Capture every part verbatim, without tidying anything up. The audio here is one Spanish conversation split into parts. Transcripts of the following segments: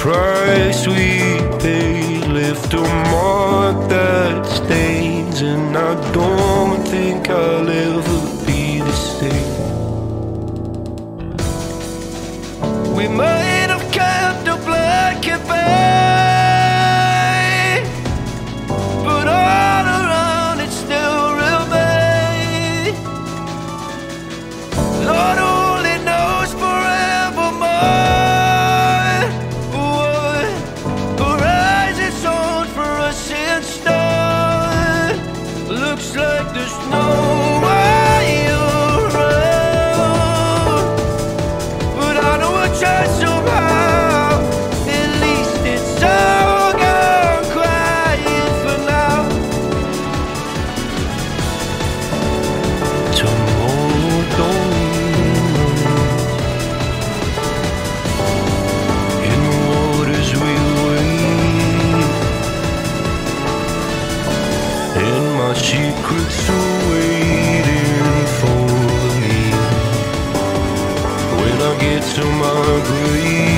price we paid left a mark that stains, and I don't think I'll ever be the same. We might have kept a black and white, but all around it still remains. Lord only knows forevermore what horizon's on for us in stone. Looks like there's no way around, but I know I try somehow. At least it's all gone quiet for now. Tomorrow don't in the waters we wait, and my secrets are waiting for me when I get to my grave.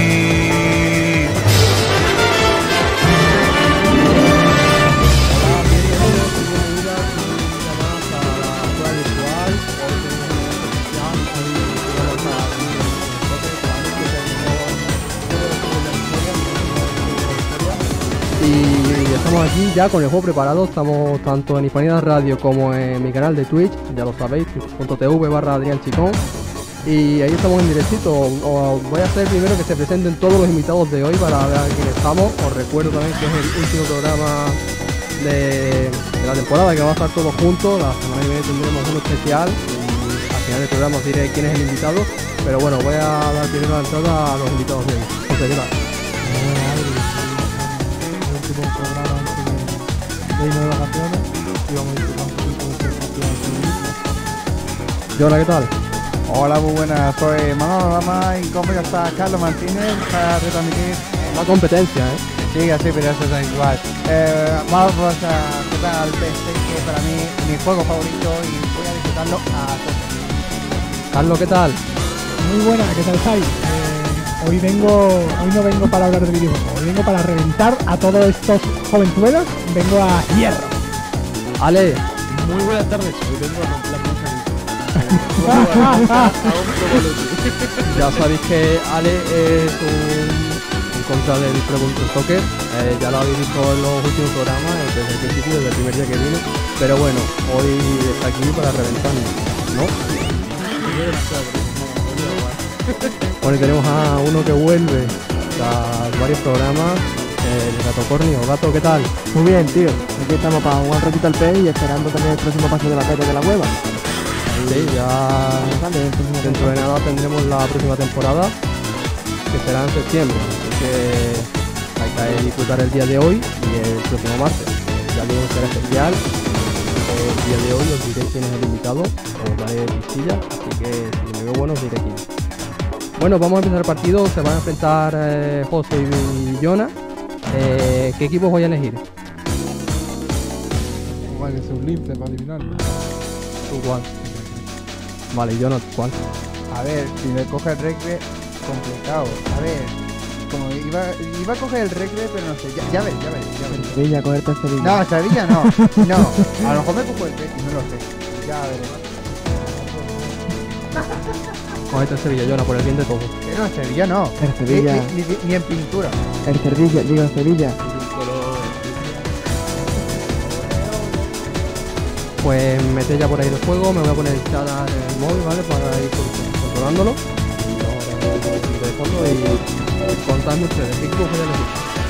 Y estamos aquí ya con el juego preparado, estamos tanto en Hispanidad Radio como en mi canal de Twitch, ya lo sabéis, twitch.tv barra Adrián Chicón. Y ahí estamos en directito. Os voy a hacer primero que se presenten todos los invitados de hoy para ver a quién estamos. Os recuerdo también que es el último programa de, de la temporada, que vamos a estar todos juntos. La semana que viene tendremos uno especial y al final del programa os diré quién es el invitado. Pero bueno, voy a dar primero la entrada a los invitados de hoy. José, ¿qué tal? El último programa antes de, de irnos de vacaciones y vamos a disfrutar un poquito de este festival. Yona, ¿qué tal? Hola, muy buenas, soy Manolo Lama y conmigo está Carlos Martínez para retransmitir. Una competencia, ¿eh? Sí, así, pero eso da igual. Eh, vamos a jugar al P C, que para mí es mi juego favorito y voy a disfrutarlo a tope. Carlos, ¿qué tal? Muy buena, ¿qué tal estáis? Eh, hoy vengo, hoy no vengo para hablar de videojuegos, hoy vengo para reventar a todos estos jovenzuelos, vengo a hierro. Ale. Muy buenas tardes, hoy vengo a romper la plancha. Ya sabéis que Ale es un, un contra del Pregunto Soccer, eh, ya lo habéis visto en los últimos programas, eh, desde el principio, desde el primer día que vino, pero bueno, hoy está aquí para reventarnos, ¿no? Bueno, y tenemos a uno que vuelve tras varios programas, el Gato Cornio. Gato, ¿qué tal? Muy bien, tío. Aquí estamos para jugar un ratito al P E y esperando también el próximo paso de la P E de la hueva. Sí, ya dentro de nada tendremos la próxima temporada, que será en septiembre, así que hay que disfrutar el día de hoy y el próximo martes. Ya digo que será especial. El día de hoy os diré quién es el invitado, os daré pistillas, así que si me veo bueno os diré quién. Bueno, vamos a empezar el partido, se van a enfrentar eh, José y Yona. Eh, ¿Qué equipos voy a elegir? Vale, es un lince para adivinarlo. ¿Tú cuál? Vale, Yona, ¿cuál? A ver, si me coge el recre, complicado. A ver, como iba, iba a coger el recre, pero no sé, ya, ya ves, ya ves, ya ves. Sevilla, cogerte a Sevilla. No, Sevilla no, no, a lo mejor me cojo el recre, no lo sé, ya veré. Cógete el Sevilla, Yona, por el bien de todos. Que no, Sevilla no, El Sevilla. Ni, ni, ni, ni en pintura. El Cervilla, digo Sevilla. Pues mete ya por ahí el juego, me voy a poner el chat en el móvil, ¿vale? Para ir controlándolo. Y ahora de fondo y contadme ustedes, ¿qué equipo voy a elegir?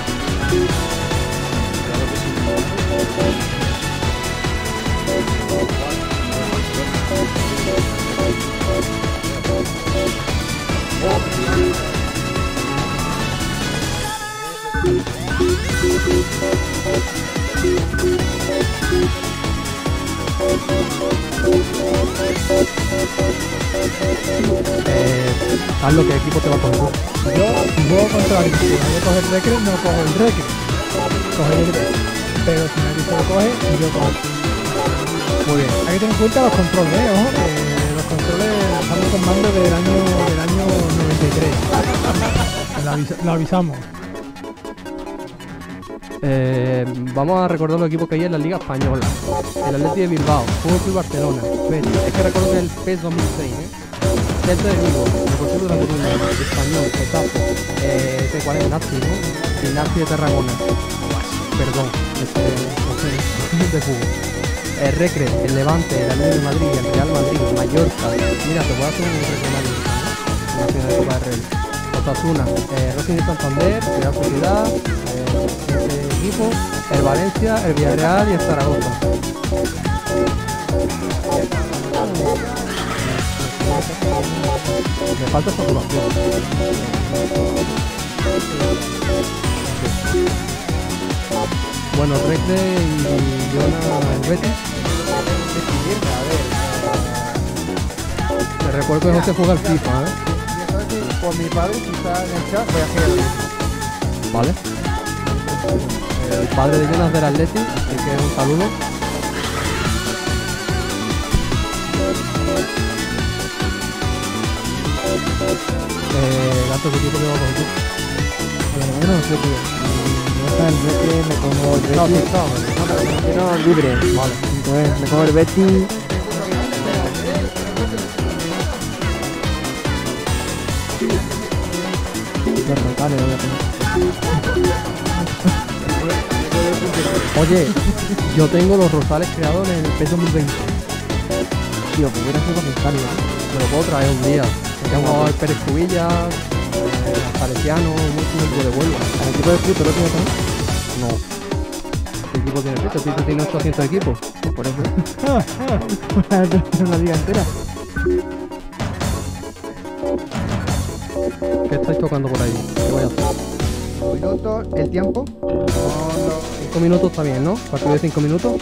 Eh, Carlos, ¿qué equipo te va a coger? Yo, si juego contra la Victoria, voy a coger recre, no cojo el recre. Coge el recre. Pero si me dice lo coge, yo cojo. Muy bien. Hay que tener en cuenta los controles, ¿eh? Ojo, que los controles estamos con mando del año, del año noventa y tres. Lo, avisa, lo avisamos. Eh, vamos a recordar los equipos que hay en la Liga Española. El Atleti de Bilbao, Fútbol Club Barcelona, Betis. Es que recuerdo que el P E S dos mil seis, ¿eh? Celta de Vigo, Deportivo de la Coruña, Español, Getafe, eh, ¿este cuál es? Nazi, ¿no? Y Nazi de Tarragona. Perdón, este, no sé, de fútbol. El Recre, el Levante, el Atlético de Madrid, el Real Madrid, Mallorca. Mira, te voy a hacer un regional, ¿no? Una final de Copa del Rey. Osasuna, eh, Racing de Santander, Real Sociedad, eh, este equipo, el Valencia, el Villarreal y el Zaragoza. Me falta saturación. Bueno, Recre y Girona, el Betis. Te recuerdo que no se juega al FIFA, ¿eh? Por mi padre, si está en el chat, voy a hacer el... Vale. El padre de Jonas del Atleti, así que un saludo. Eh, Gato, ¿qué tipo de va a coger tú? Bueno, no sé, tío. Si no está el Betis, me como el Betis. No, sí, está, vale. No, pero me quiero libre. Vale. Entonces, me como el Betis. Los rosales, lo voy a poner. Oye, yo tengo los rosales creados en el P E S dos mil veinte. Tío, pues hubiera sido necesario. Me lo puedo traer un día. Tengo el Pérez Cubillas, eh, Salesiano, un equipo de Huelva. ¿Al equipo de fútbol lo tiene también? No. ¿Qué equipo tiene Pito? Pito tiene ochocientos equipos. Por eso. Una liga entera. ¿Qué estáis tocando por ahí? ¿Qué voy a hacer? Minutos, el tiempo. No, no. Cinco minutos está bien, ¿no? Partido de cinco minutos.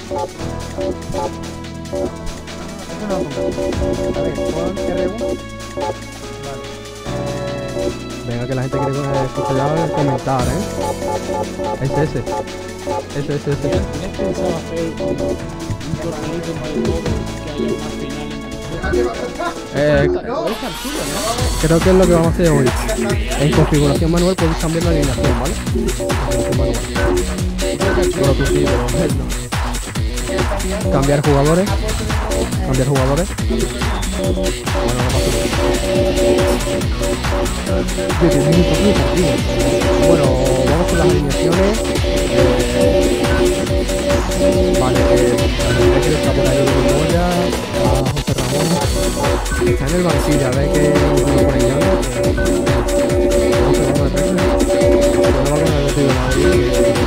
Eso no lo pongo. A ver, pon R uno. Vale. Venga, que la gente quiere eh, escuchar ya el comentar, ¿eh? Ese, ese. Ese, ese, ese. ¿Tienes pensado hacer un torneito más de todo que haya una final en Eh, creo que es lo que vamos a hacer hoy. En configuración manual podéis cambiar la alineación, ¿vale? Configuración manual. Bueno, tú sí, pero no. Cambiar jugadores. Cambiar jugadores. Bueno, no pasa nada. Bueno, vamos con las alineaciones. Eh, vale, eh, hay que estar por ahí de Moya, a José Ramón. Está en el banquillo, a ver qué lo por ahí, ¿no? José Ramón de Recre. Bueno, va con el Atlético de Madrid.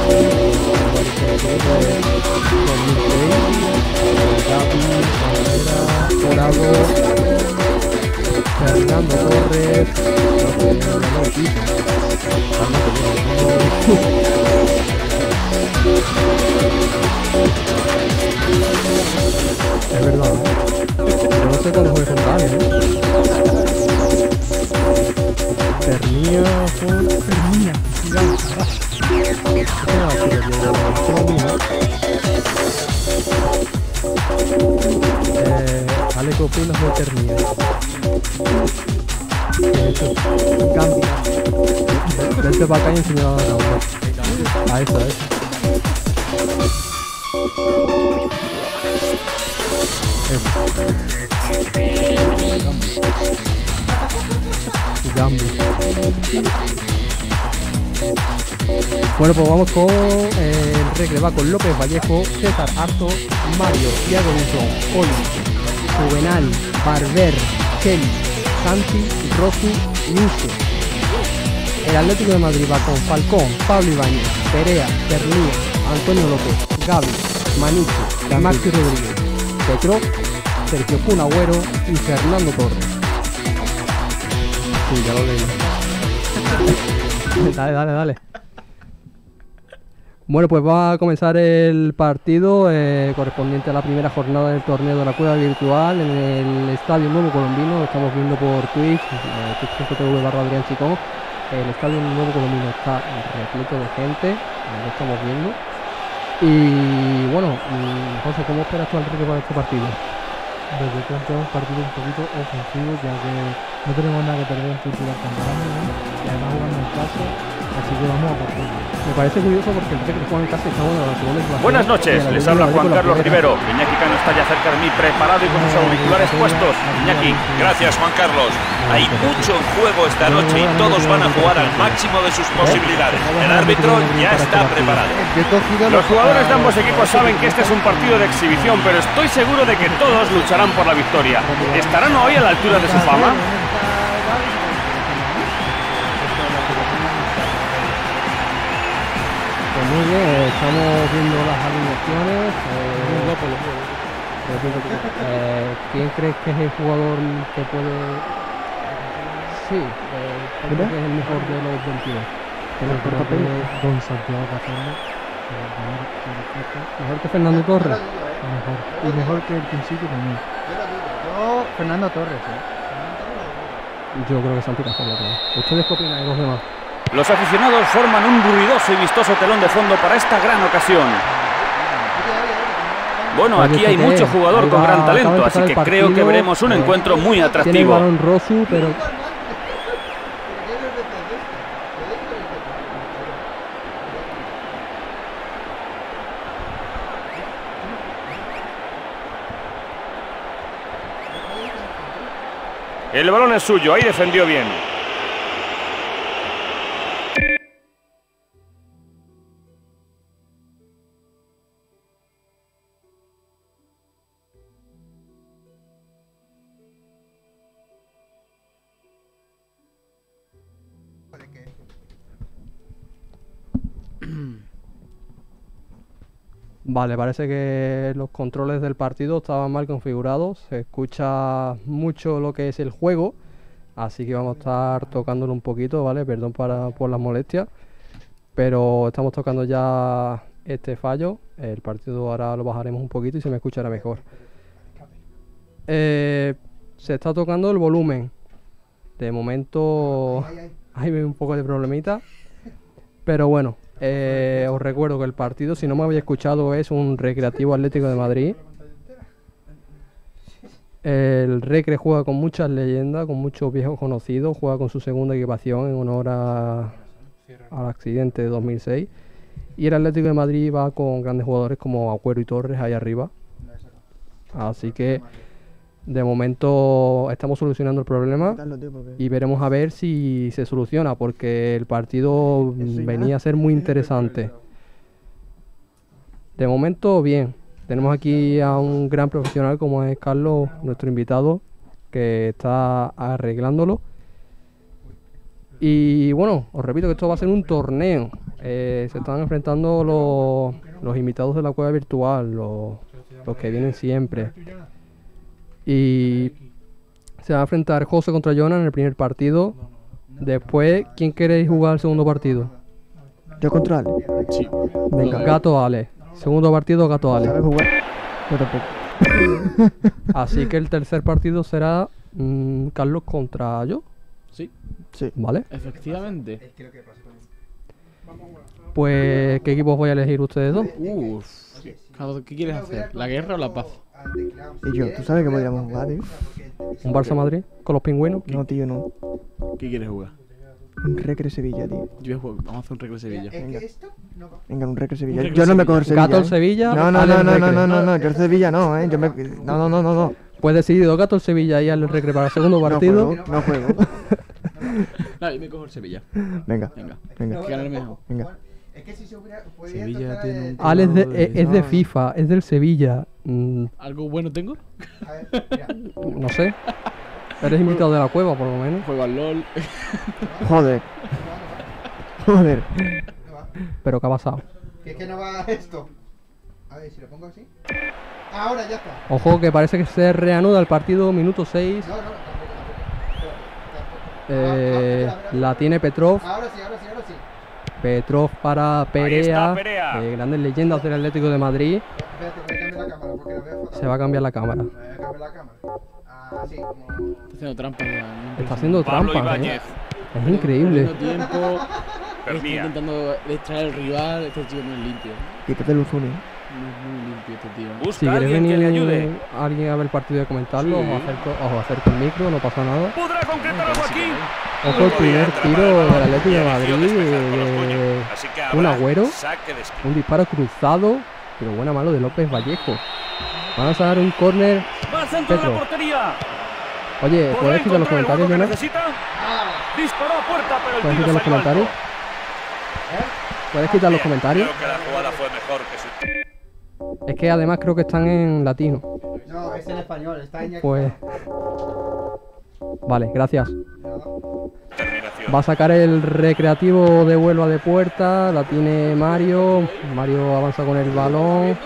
dos mil seis. Gabi, Dorado, Fernando Torres. No sé, es verdad, ¿eh? Yo no sé cuándo juega con Dani, ¿eh? Pernilla, Pernilla. Eh, Ale, ¿qué opinas de Pernilla? Gambia. Vente para acá y enseñar a la cámara. A eso, a eso. Gambi. Bueno, pues vamos con eh, el Recre, va con López Vallejo, César Arzo, Mario, Thiago Duzón, Oli, Juvenal, Barber, Kelly, Santi, Rossi y Uso. El Atlético de Madrid va con Falcón, Pablo Ibáñez, Perea, Pernilla, Antonio López, Gaby, Maniche, Maxi Rodríguez, Petro, Sergio Kun Agüero y Fernando Torres. Sí, ya lo leí. Dale, dale, dale. Bueno, pues va a comenzar el partido eh, correspondiente a la primera jornada del torneo de la cueva virtual en el Estadio Nuevo Colombino. Lo estamos viendo por Twitch, eh, twitch punto tv barra Adrián Chicón. El Estadio Nuevo Colombino está repleto de gente, eh, lo estamos viendo. Y bueno, mm, José, ¿cómo esperas tú al Recre para este partido? Pues yo creo que es un partido un poquito ofensivo, ya que no tenemos nada que perder en titular tan grande, ¿no? Y va jugando en casa, así que vamos a partir. Me parece curioso porque el Recre juega en casa y estamos en la segunda clase. Buenas noches, les habla Juan Carlos Rivero. Iñaki Cano está ya cerca de mí, preparado y con sus auriculares puestos. Iñaki. Gracias, Juan Carlos. Hay mucho en juego esta noche y todos van a jugar al máximo de sus posibilidades. El árbitro ya está preparado. Los jugadores de ambos equipos saben que este es un partido de exhibición, pero estoy seguro de que todos lucharán por la victoria. ¿Estarán hoy a la altura de su fama? Pues muy bien, eh, estamos viendo las alineaciones. Eh, eh, ¿Quién crees que es el jugador que puede...? Sí, eh, creo que es el mejor de los veintidós. Don Santiago Cazorla. ¿Mejor que Fernando Torres? Mejor. Y mejor que el principio también. Yo, Fernando Torres, ¿eh? Yo creo que Santi Cazorla también. ¿Ustedes qué opinan de los demás? Los aficionados forman un ruidoso y vistoso telón de fondo para esta gran ocasión. Bueno, aquí hay mucho jugador con gran talento, así que creo que veremos un encuentro muy atractivo. Tiene el balón Rosu, pero... El balón es suyo, ahí defendió bien. Vale, parece que los controles del partido estaban mal configurados. Se escucha mucho lo que es el juego, así que vamos a estar tocándolo un poquito, ¿vale? Perdón para, por las molestias, pero estamos tocando ya este fallo. El partido ahora lo bajaremos un poquito y se me escuchará mejor. Eh, se está tocando el volumen. De momento hay un poco de problemita, pero bueno. Eh, os recuerdo que el partido, si no me habéis escuchado, es un Recreativo Atlético de Madrid. El Recre juega con muchas leyendas, con muchos viejos conocidos. Juega con su segunda equipación en honor a, al accidente de dos mil seis. Y el Atlético de Madrid va con grandes jugadores como Agüero y Torres ahí arriba. Así que de momento estamos solucionando el problema y veremos a ver si se soluciona, porque el partido venía a ser muy interesante. De momento bien, tenemos aquí a un gran profesional como es Carlos, nuestro invitado, que está arreglándolo. Y bueno, os repito que esto va a ser un torneo. Eh, se están enfrentando los, los invitados de la cueva virtual, los, los que vienen siempre. Y se va a enfrentar José contra Jonas en el primer partido. Después, ¿quién queréis jugar el segundo partido? Yo contra Ale. Sí. Venga. Gato Ale. Segundo partido, Gato Ale. ¿Sabes jugar? Yo tampoco. Así que el tercer partido será mmm, Carlos contra yo. Sí, Sí. ¿Vale? efectivamente. Pues, ¿qué equipos voy a elegir ustedes dos? Uff, ¿qué quieres hacer? ¿La guerra o la paz? Y yo, ¿tú sabes que podríamos jugar, tío? ¿Un Barça Madrid con los pingüinos? No, tío, no. ¿Qué quieres jugar? Un Recre Sevilla, tío. Yo voy a jugar- vamos a hacer un Recre Sevilla. Venga. Venga, un Recre Sevilla. Un Recre Yo no me Sevilla. cojo el Sevilla. Gato el ¿eh? Sevilla. No, no, Ale no, el no, no, Recre. no, no, no. Yo el Sevilla no, ¿eh? Yo me... No, no, no, no, no. Pues decidido, Gato el Sevilla y al Recre para el segundo No partido. juego, no juego. No, yo me cojo el Sevilla. Venga, Venga, venga, que gane el mejor. venga. Es que si se hubiera... podría Sevilla tratar tiene de- un- Ale es de, No, es, es de no. FIFA, es del Sevilla. Mm, ¿Algo bueno tengo? A ver, mira. no sé. Eres invitado de la cueva, por lo menos. Juego al LOL. Joder. Joder. No va. Pero ¿qué ha pasado? Que es que no va esto. A ver, si lo pongo así. Ahora ya está. Ojo, que parece que se reanuda el partido, minuto seis. No, no, tampoco, tampoco. Tampoco. Eh, Ah, ah, mira, mira. la tiene Petrov. Ahora sí, ahora sí, ahora sí. Petrov para Perea. está Perea. eh, grandes leyendas del Atlético de Madrid. Espérate, voy a cambiar la cámara porque la veo fatal. Se va a cambiar la cámara. Voy a cambiar la cámara. Así como... Está haciendo trampas ya. Está haciendo Pablo trampas, ¿eh? Ibáñez. Es increíble. Perdiendo tiempo. Está Perdía. intentando distraer al rival. Este tío no es limpio. Quítate el Uzuni. No es muy limpio este tío. Busca Si a queréis alguien que le venir ayude. alguien a ver el partido y comentarlo, Sí. os acerco, os acerco el micro, no pasa nada. ¿Podrá concretar algo aquí? Ojo el primer tiro del Atlético de Madrid, de un Agüero, un disparo cruzado, pero buena mano de López Vallejo. Vamos a dar un córner. Petro. Oye, ¿puedes quitar los comentarios, Jonas? ¿Puedes quitar los comentarios? ¿Puedes quitar los comentarios? Creo que la jugada fue mejor que su... Es que además creo que están en latino. No, es en español, está en... Pues... Vale, gracias. Terminación. Va a sacar el Recreativo de Huelva de puerta. La tiene Mario. Mario avanza con el balón.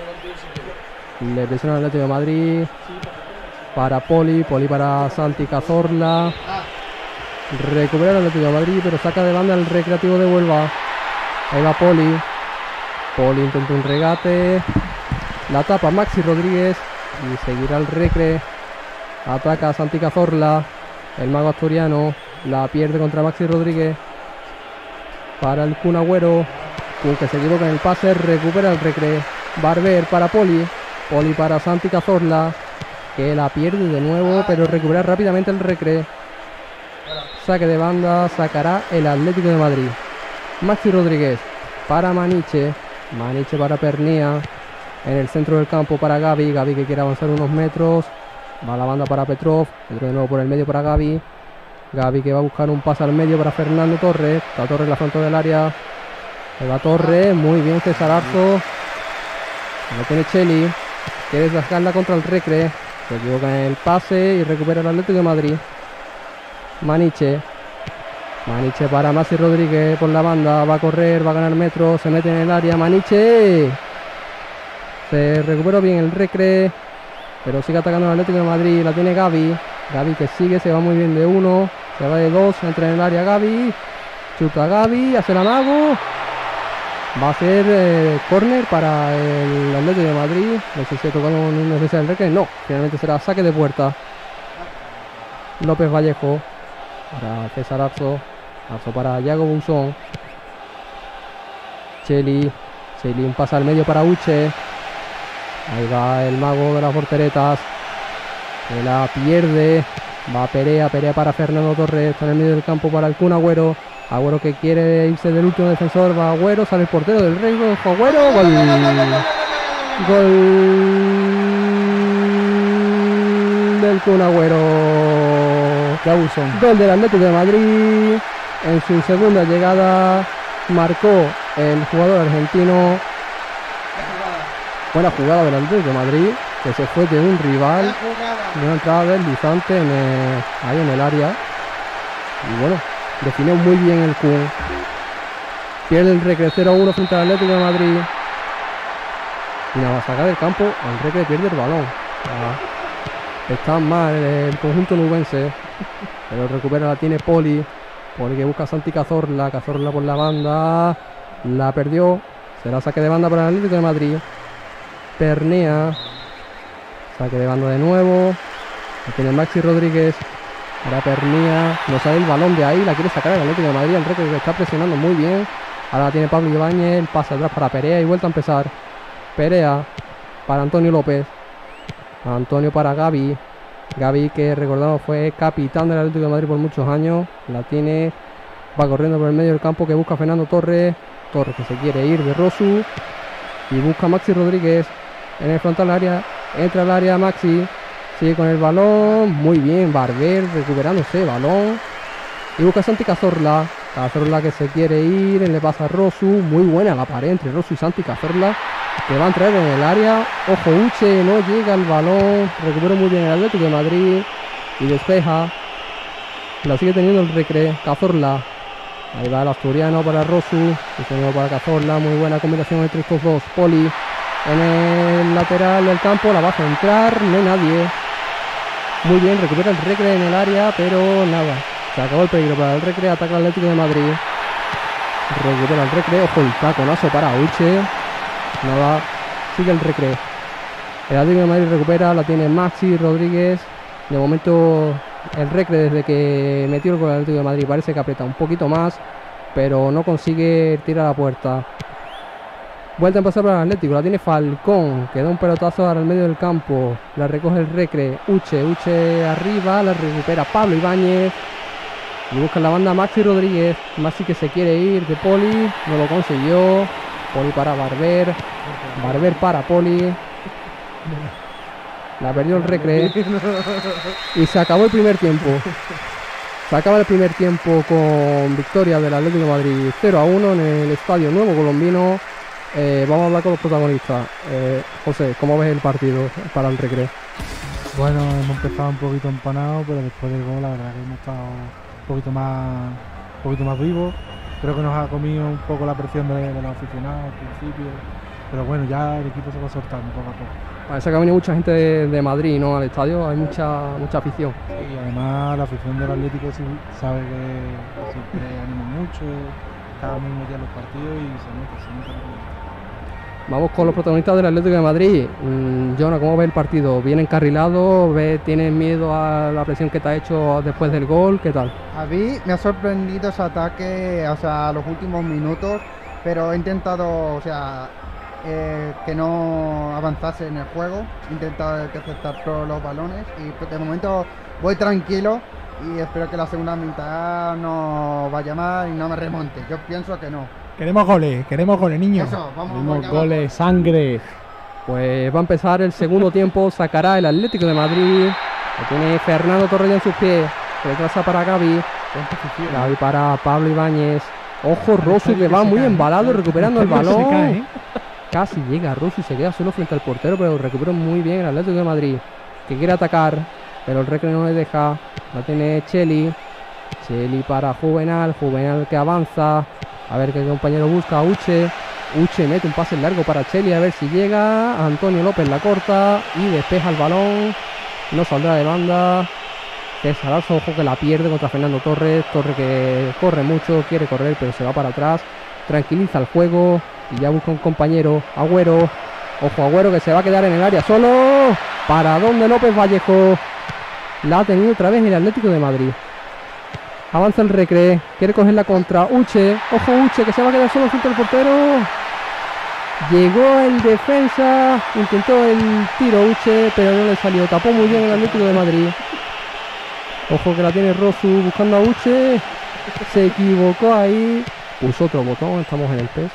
Le presiona el Atlético de Madrid. Para Poli. Poli para Santi Cazorla. Recupera el Atlético de Madrid, pero saca de banda el Recreativo de Huelva. Ahí va Poli. Poli intenta un regate. La tapa Maxi Rodríguez. Y seguirá el Recre. Ataca a Santi Cazorla. El mago asturiano. La pierde contra Maxi Rodríguez. Para el Kun Agüero. Kun que se equivoca en el pase. Recupera el Recre. Barber para Poli. Poli para Santi Cazorla. Que la pierde de nuevo. Pero recupera rápidamente el Recre. Saque de banda. Sacará el Atlético de Madrid. Maxi Rodríguez para Maniche. Maniche para Pernía. En el centro del campo para Gavi. Gavi que quiere avanzar unos metros. Va la banda para Petrov. Petrov de nuevo por el medio para Gavi. Gavi que va a buscar un pase al medio para Fernando Torres. Está Torres en la frontera del área. Ahí va Torres. Muy bien César Arzo. Lo tiene Cheli. Quiere sacarla contra el Recre. Se equivoca en el pase y recupera el Atlético de Madrid. Maniche. Maniche para Maxi Rodríguez por la banda. Va a correr, va a ganar metros. Se mete en el área. Maniche. Se recuperó bien el Recre. Pero sigue atacando el Atlético de Madrid. La tiene Gavi. Gavi que sigue. Se va muy bien de uno. Se va de dos. Entra en el área Gavi. Chuta Gavi. Hace el amago. Va a ser eh, córner para el Atlético de Madrid. No sé si ha tocado un defensa del Recre. No. Finalmente será saque de puerta. López Vallejo. Para César Arzo. Arzo para Yago Bunzón. Cheli. Cheli un pase al medio para Uche. Ahí va el mago de las porteretas. Se la pierde. Va Perea. Perea para Fernando Torres. Está en el medio del campo para el Kun Agüero. Agüero que quiere irse del último defensor. Va Agüero. Sale el portero del Rey. Agüero. Gol. Gol del Kun Agüero. Gol del Atlético de Madrid. En su segunda llegada marcó el jugador argentino. Buena jugada del Atlético de Madrid, que se fue de un rival, de una entrada deslizante en el, ahí en el área. Y bueno, definió muy bien el Kun. Pierde el Recre cero a uno frente al Atlético de Madrid. Y nada, a sacar del campo, el Recre pierde el balón. Ah, está mal el conjunto nubense, pero recupera, la tiene Poli. Poli que busca a Santi Cazorla. Cazorla por la banda. La perdió. Será saque de banda para el Atlético de Madrid. Pernea. Saque de banda de nuevo. La tiene Maxi Rodríguez. Ahora Pernea. No sale el balón de ahí. La quiere sacar el Atlético de Madrid. El Recre que está presionando muy bien. Ahora la tiene Pablo Ibáñez. Pase atrás para Perea y vuelta a empezar. Perea para Antonio López. Antonio para Gavi. Gavi que recordamos fue capitán del Atlético de Madrid por muchos años. La tiene. Va corriendo por el medio del campo que busca Fernando Torres. Torres que se quiere ir de Rosu. Y busca Maxi Rodríguez. En el frontal área. Entra al área Maxi. Sigue con el balón. Muy bien. Barber recuperándose balón. Y busca a Santi Cazorla. Cazorla que se quiere ir. Le pasa a Rosu. Muy buena la pared entre Rosu y Santi Cazorla. Que va a entrar en el área. Ojo Uche. No llega el balón. Recupera muy bien el Atlético de Madrid. Y despeja. La sigue teniendo el Recre. Cazorla. Ahí va el asturiano para Rosu. Y para Cazorla. Muy buena combinación entre estos dos. Poli. En el lateral del campo. La va a centrar. No hay nadie. Muy bien. Recupera el Recre en el área. Pero nada. Se acabó el peligro para el Recre. Ataca el Atlético de Madrid. Recupera el Recre. Ojo el taconazo para Uche. Nada. Sigue el Recre. El Atlético de Madrid recupera. La tiene Maxi Rodríguez. De momento el Recre desde que metió el gol del Atlético de Madrid parece que aprieta un poquito más. Pero no consigue tirar a la puerta. Vuelta a pasar para el Atlético. La tiene Falcón. Que da un pelotazo al medio del campo. La recoge el Recre. Uche. Uche arriba. La recupera Pablo Ibáñez. Y busca en la banda Maxi Rodríguez. Maxi que se quiere ir de Poli. No lo consiguió. Poli para Barber. Barber para Poli. La perdió el Recre. Y se acabó el primer tiempo. Se acaba el primer tiempo con victoria del Atlético de Madrid cero a uno en el Estadio Nuevo Colombino. Eh, vamos a hablar con los protagonistas. Eh, José, ¿cómo ves el partido para el Recre? Bueno, hemos empezado un poquito empanados, pero después del gol la verdad que hemos estado un poquito más, un poquito más vivos. Creo que nos ha comido un poco la presión de, de los aficionados al principio. Pero bueno, ya el equipo se va soltando poco a poco. Parece que ha venido mucha gente de, de Madrid, ¿no? Al estadio, hay mucha mucha afición. Y además la afición del Atlético sí sabe que siempre anima mucho, está muy metida en los partidos y se nota, se nota. Vamos con los protagonistas del Atlético de Madrid. Mm, Jonah, ¿cómo ves el partido? ¿Bien encarrilado? ¿Ves, ¿Tienes miedo a la presión que te ha hecho después del gol? ¿Qué tal? A mí me ha sorprendido ese ataque, o sea, los últimos minutos, pero he intentado, o sea, eh, que no avanzase en el juego. He intentado interceptar todos los balones y pues, de momento voy tranquilo y espero que la segunda mitad no vaya mal y no me remonte. Yo pienso que no. Queremos goles, queremos goles, niños. Eso, vamos, queremos vamos, goles, vamos. sangre. Pues va a empezar el segundo tiempo, sacará el Atlético de Madrid. Lo tiene Fernando Torres en sus pies. Retrasa para Gavi. Gavi para Pablo Ibáñez. Ojo, Rosu que va muy embalado recuperando el balón. Se cae, ¿eh? Casi llega Rosu y se queda solo frente al portero, pero recupera muy bien el Atlético de Madrid, que quiere atacar, pero el Recre no le deja. La tiene Cheli. Cheli para Juvenal. Juvenal que avanza. A ver qué compañero busca. Uche. Uche mete un pase largo para Cheli. A ver si llega. Antonio López la corta y despeja el balón. No saldrá de banda. César Alzo, ojo que la pierde contra Fernando Torres. Torres que corre mucho, quiere correr, pero se va para atrás. Tranquiliza el juego y ya busca un compañero. Agüero. Ojo, Agüero que se va a quedar en el área solo. ¿Para dónde López Vallejo? La ha tenido otra vez el Atlético de Madrid. Avanza el Recre, quiere coger la contra. Uche, ojo Uche que se va a quedar solo frente al portero. Llegó el defensa, intentó el tiro Uche, pero no le salió. Tapó muy bien el Atlético de Madrid. Ojo que la tiene Rosu buscando a Uche. Se equivocó ahí. Puso otro botón, estamos en el P E S.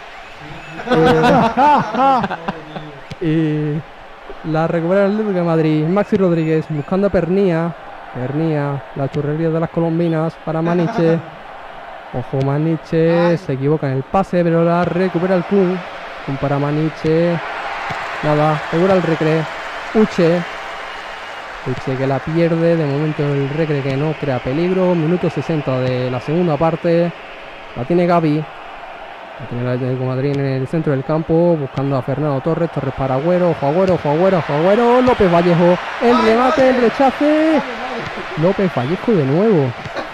Eh, y la recupera el Atlético de Madrid. Maxi Rodríguez buscando a Pernía. Pernía, la churrería de las colombinas para Maniche. Ojo Maniche, se equivoca en el pase, pero la recupera el Kun. Kun para Maniche. Nada, recupera el Recre. Uche. Uche que la pierde, de momento el Recre que no crea peligro. Minuto sesenta de la segunda parte. La tiene Gavi. La tiene el Atlético de Madrid en el centro del campo, buscando a Fernando Torres. Torres para Agüero, ojo Agüero, ojo Agüero, ojo Agüero. López Vallejo, el remate, el rechace. López Vallejo de nuevo.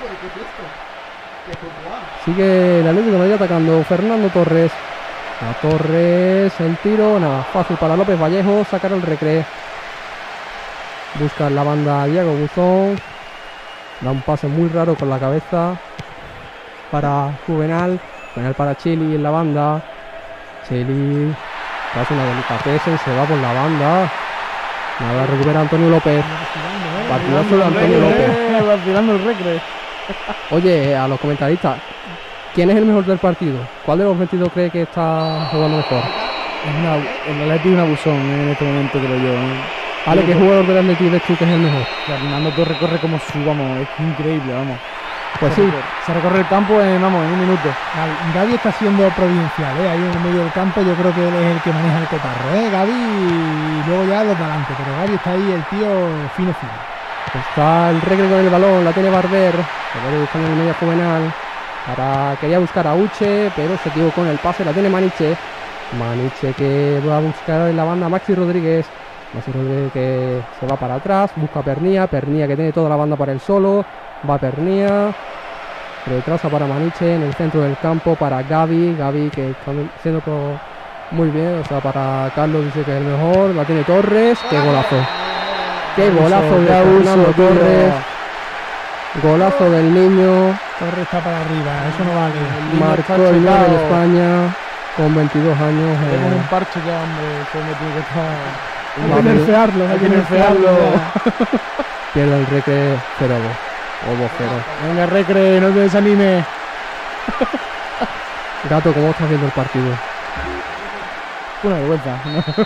Sigue el Atlético de Madrid atacando. Fernando Torres. A Torres, el tiro, nada, fácil para López Vallejo, sacar el Recre. Busca en la banda Diego Buzón. Da un pase muy raro con la cabeza para Juvenal. Juvenal para Cheli en la banda. Cheli hace una delicateza y se va por la banda. Nada, recupera Antonio López. Partidazo de Antonio López. Vacilando el Recre. Oye, a los comentaristas, ¿quién es el mejor del partido? ¿Cuál de los veintidós cree que está jugando mejor? Es una, el Atleti es un abusón en este momento, creo yo. ¿eh? Vale, ¿qué jugador del Atleti ves tú que es el mejor? Fernando Torres corre como su, vamos, es increíble, vamos. Pues se sí. Recorre, se recorre el campo en, vamos, en un minuto. Gavi está siendo providencial, ¿eh? Ahí en el medio del campo yo creo que él es el que maneja el cotarro, ¿eh? Gavi y luego ya los de adelante, pero Gavi está ahí, el tío fino fino. Está el Recre con el balón, la tiene Barber. Barber buscando en el medio Juvenal. Para, quería buscar a Uche, pero se equivocó en el pase, la tiene Maniche. Maniche que va a buscar en la banda Maxi Rodríguez. Maxi Rodríguez que se va para atrás, busca a Pernía. Pernía que tiene toda la banda para él solo. Va Pernía. Retrasa para Maniche en el centro del campo para Gavi. Gavi que está siendo pro, muy bien. O sea, para Carlos dice que es el mejor. La tiene Torres. ¡Qué golazo! ¡Qué golazo de Fernando Torres! Golazo del niño. Torres está para arriba, eso no vale. Marcó el nueve de España con veintidós años. Tenemos eh. un parche ya, hombre. Eso me tiene que estar. Hay que nerfearlo, hay que nerfearlo. Pierde el Recre cero dos. O dos cero. Venga, Recre, no te desanimes. Gato, ¿cómo estás viendo el partido? Una vergüenza. A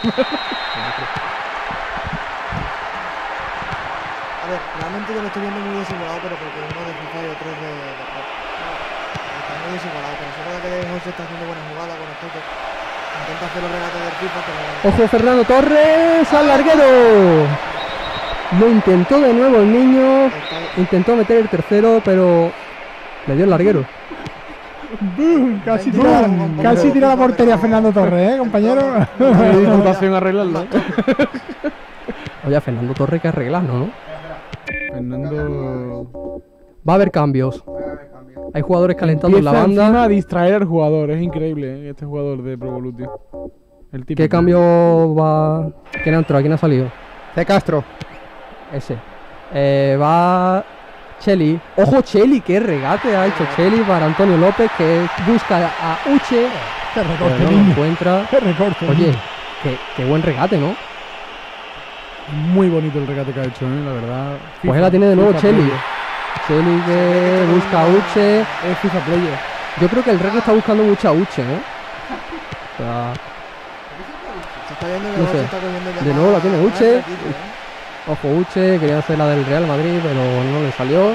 ver, realmente yo lo estoy viendo muy desigualado, pero porque uno de FIFA y otro es de, de Pro. Está muy desigualado, pero seguro que José está haciendo buena jugada con el toque. Intenta hacer los regates del FIFA, pero... ¡Ojo, Fernando Torres al larguero! Lo intentó de nuevo el niño. Intentó meter el tercero, pero le dio el larguero. ¡Bum! Casi tira, casi tira la portería Fernando Torres, ¿eh, compañero? arreglarlo. Oye, a Fernando Torres hay que arreglarlo, ¿no? Fernando... Va a haber cambios. Hay jugadores calentando en la Empieza banda. encima a distraer al jugador. Es increíble, ¿eh? Este jugador de Pro Evolution. El típico. ¿Qué cambio va? ¿Quién ha entrado? ¿Quién ha salido? De Castro. Ese. Eh, va Cheli. Ojo, Cheli, qué regate ha hecho Cheli para Antonio López, que busca a Uche. Qué Pero recorte, no lo niño. encuentra. Qué recorte. Oye, niño. qué, qué buen regate, ¿no? Muy bonito el regate que ha hecho, ¿eh? La verdad. Pues él la tiene de nuevo FIFA Cheli. player. Cheli que busca a Uche. Es FIFA Player. Yo creo que el Recre está buscando mucho a Uche, ¿eh? O sea, Se está viendo que No José sé. está cogiendo ya De más- nuevo la tiene más Uche. tranquilo, ¿eh? ojo, Uche, quería hacer la del Real Madrid, pero no le salió.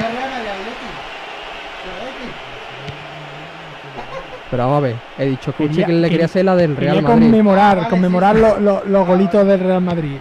Pero vamos a ver, he dicho que Uche Quería- que le quería quería- hacer la del Real Quería Madrid. conmemorar, conmemorar lo- lo- los golitos del Real Madrid.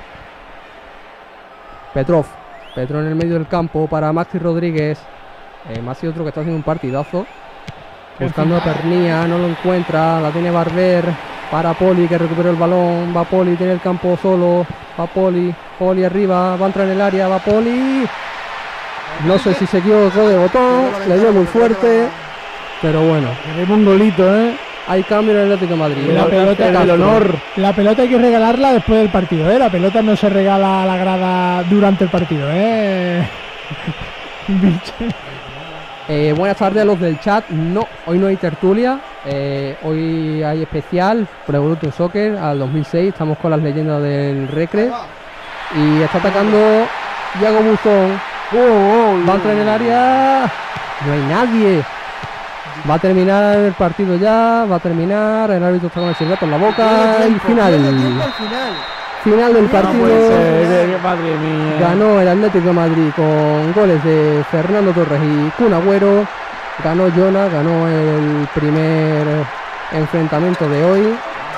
Petrov. Petro en el medio del campo para Maxi Rodríguez. Eh, Maxi otro que está haciendo un partidazo. Buscando a Pernía, no lo encuentra. La tiene Barber para Poli que recuperó el balón. Va Poli, tiene el campo solo. Va Poli, Poli arriba, va a entrar en el área, va Poli. No sé si se equivocó de botón, le dio muy fuerte. Pero bueno, Queremos un golito, ¿eh? hay cambio en el Atlético de Madrid. La pelota, Castro. el honor. La pelota hay que regalarla después del partido, ¿eh? La pelota no se regala a la grada durante el partido, ¿eh? Bicho. Eh, buenas tardes a los del chat. No, hoy no hay tertulia. eh, hoy hay especial Pro Evolution Soccer al dos mil seis. Estamos con las leyendas del Recre. Y está atacando Iago Buzón. Va a entrar en el área. No hay nadie. Va a terminar el partido ya. Va a terminar. El árbitro está con el silbato en la boca. Pierde Y tiempo, pierde tiempo final. al final. Final del No puede partido. ser. Madre mía. Ganó el Atlético de Madrid con goles de Fernando Torres y Kun Agüero. Ganó Jona, ganó el primer enfrentamiento de hoy.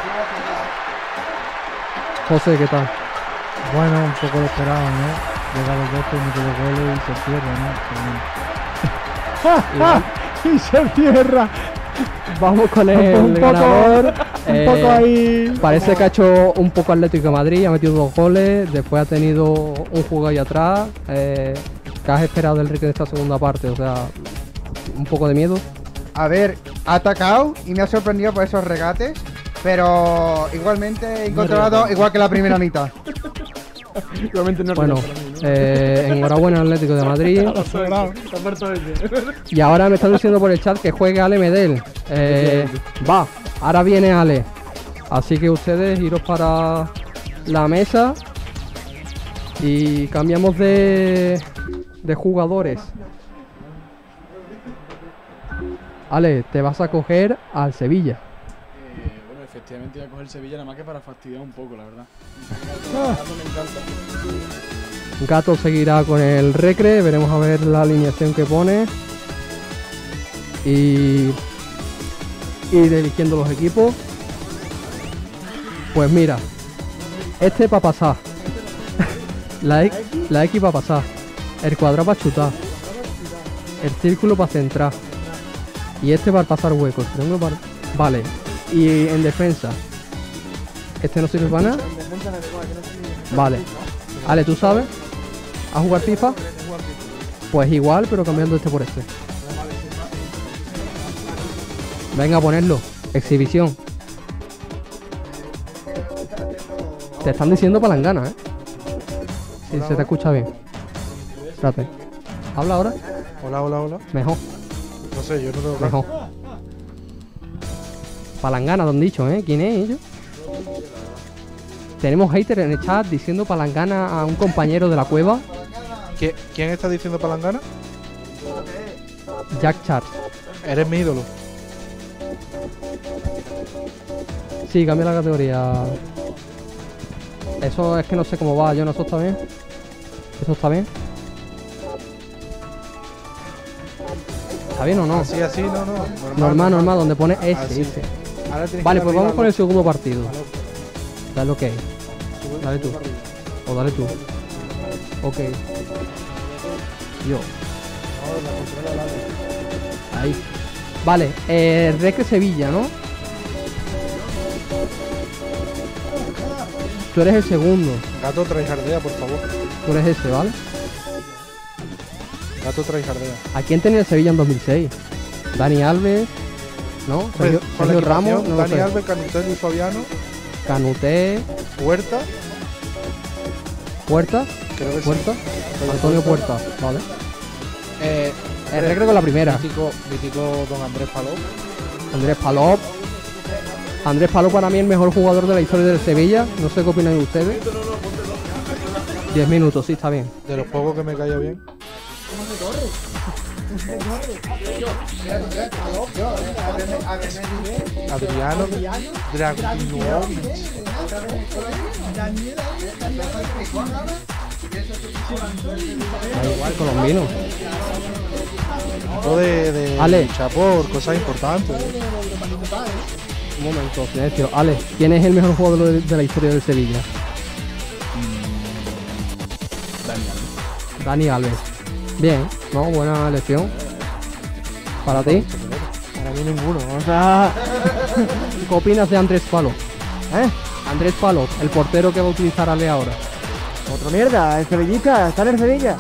José, ¿qué tal? Bueno, un poco lo esperado, ¿no? Llega los dos, mete los goles y se cierra, ¿no? ¡Ah! Y se cierra. Vamos con el Un poco- ganador. Un Eh, poco ahí. Parece que ha hecho un poco Atlético de Madrid, ha metido dos goles, después ha tenido un juego ahí atrás. Eh, ¿Qué has esperado del Rique de esta segunda parte? O sea, un poco de miedo. A ver, ha atacado y me ha sorprendido por esos regates, pero igualmente he controlado igual que la primera mitad. Igualmente no Bueno, eh, enhorabuena al Atlético de Madrid. Sobrado. Y ahora me están diciendo por el chat que juegue Ale Medel. Eh, va, ahora viene Ale. Así que ustedes iros para la mesa y cambiamos de, de jugadores. Ale, te vas a coger al Sevilla. Eh, bueno, efectivamente voy a coger Sevilla nada más que para fastidiar un poco, la verdad. Ah. Me encanta. Gato seguirá con el Recre, veremos a ver la alineación que pone. Y ir eligiendo los equipos. Pues mira, este para pasar. La X, la X para pasar. El cuadrado para chutar. El círculo para centrar. Y este para pasar huecos. Triángulo para- Vale. Y en defensa. Este no sirve para nada. Vale. Ale, ¿tú sabes? ¿A jugar FIFA? Pues igual, pero cambiando este por este. Venga, a ponerlo. Exhibición. Te están diciendo palangana, ¿eh? Si se te escucha bien. Espérate. ¿Habla ahora? Hola, hola, hola. Mejor, No sé, yo no tengo mejor. Palangana, te han dicho, ¿eh? ¿Quién es ellos? Tenemos hater en el chat diciendo palangana a un compañero de la cueva. ¿Qui- ¿Quién está diciendo palangana? Jack Charles. Eres mi ídolo. Sí, cambia la categoría. Eso es que no sé cómo va, yo no, eso está bien. ¿Eso está bien? ¿Está bien o no? Así, así, no, no. Normal, Normal, normal, donde pone S, Así. S. Ahora tienes Vale, que pues darle vamos con al- el segundo partido. Dale ok. Sube, Dale sube tú. para arriba. O dale tú. Ok. Yo. No, la controla al lado. Ahí. Vale, eh, Recre Sevilla, ¿no? Tú eres el segundo. Gato tryhardea, por favor. Tú eres ese, ¿vale? Gato tryhardea. ¿A quién tenía el Sevilla en dos mil seis? Dani Alves, ¿no? Sergio, Con la Sergio Ramos, equipación, no lo Dani sé. Alves, Canutel y Fabiano. Canuté, Huerta. Puerta, Creo que sí. Puerta, Antonio Puerta, vale. Eh, El Recre con la primera. Mítico, mítico don Andrés Palop. Andrés Palop. Andrés Palop para mí el mejor jugador de la historia del Sevilla. No sé qué opinan ustedes. Diez minutos, sí, está bien. De los pocos que me cayó bien. Adriano Dragutinovic. Da igual, colombino. Todo de, de Ale. luchar por cosas importantes. Un momento, silencio. Ale, ¿quién es el mejor jugador de, de la historia del Sevilla? Dani Alves. Bien, ¿no? Buena elección. ¿Para ti? Para mí ninguno. O sea, ¿Qué opinas de Andrés Palop? ¿eh? Andrés Palop, el portero que va a utilizar Ale ahora. Otra mierda, el sevillista, está en el Sevilla.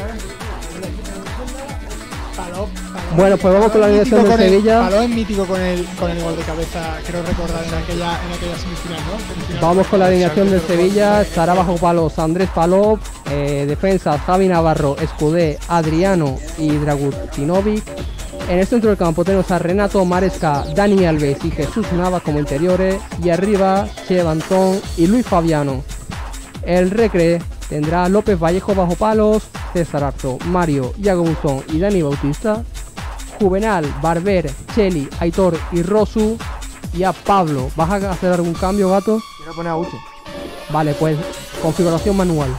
Bueno, pues vamos con la alineación de Mítico con el- Sevilla. Paló es mítico con el, con el gol de cabeza, creo recordar en aquella, en aquella semifinal, ¿no? Semifinal. Vamos con la alineación de Sevilla. Estará bajo palos Andrés Palop. Eh, defensa Javi Navarro, Escudé, Adriano y Dragutinovic. En el centro del campo tenemos a Renato Maresca, Dani Alves y Jesús Navas como interiores. Y arriba Che Bantón y Luis Fabiano. El Recre tendrá a López Vallejo bajo palos, César Arto, Mario, Iago Buzón y Dani Bautista. Juvenal, Barber, Cheli, Aitor y Rosu. Y a Pablo. ¿Vas a hacer algún cambio, gato? Quiero poner a Uche. Vale, pues configuración manual.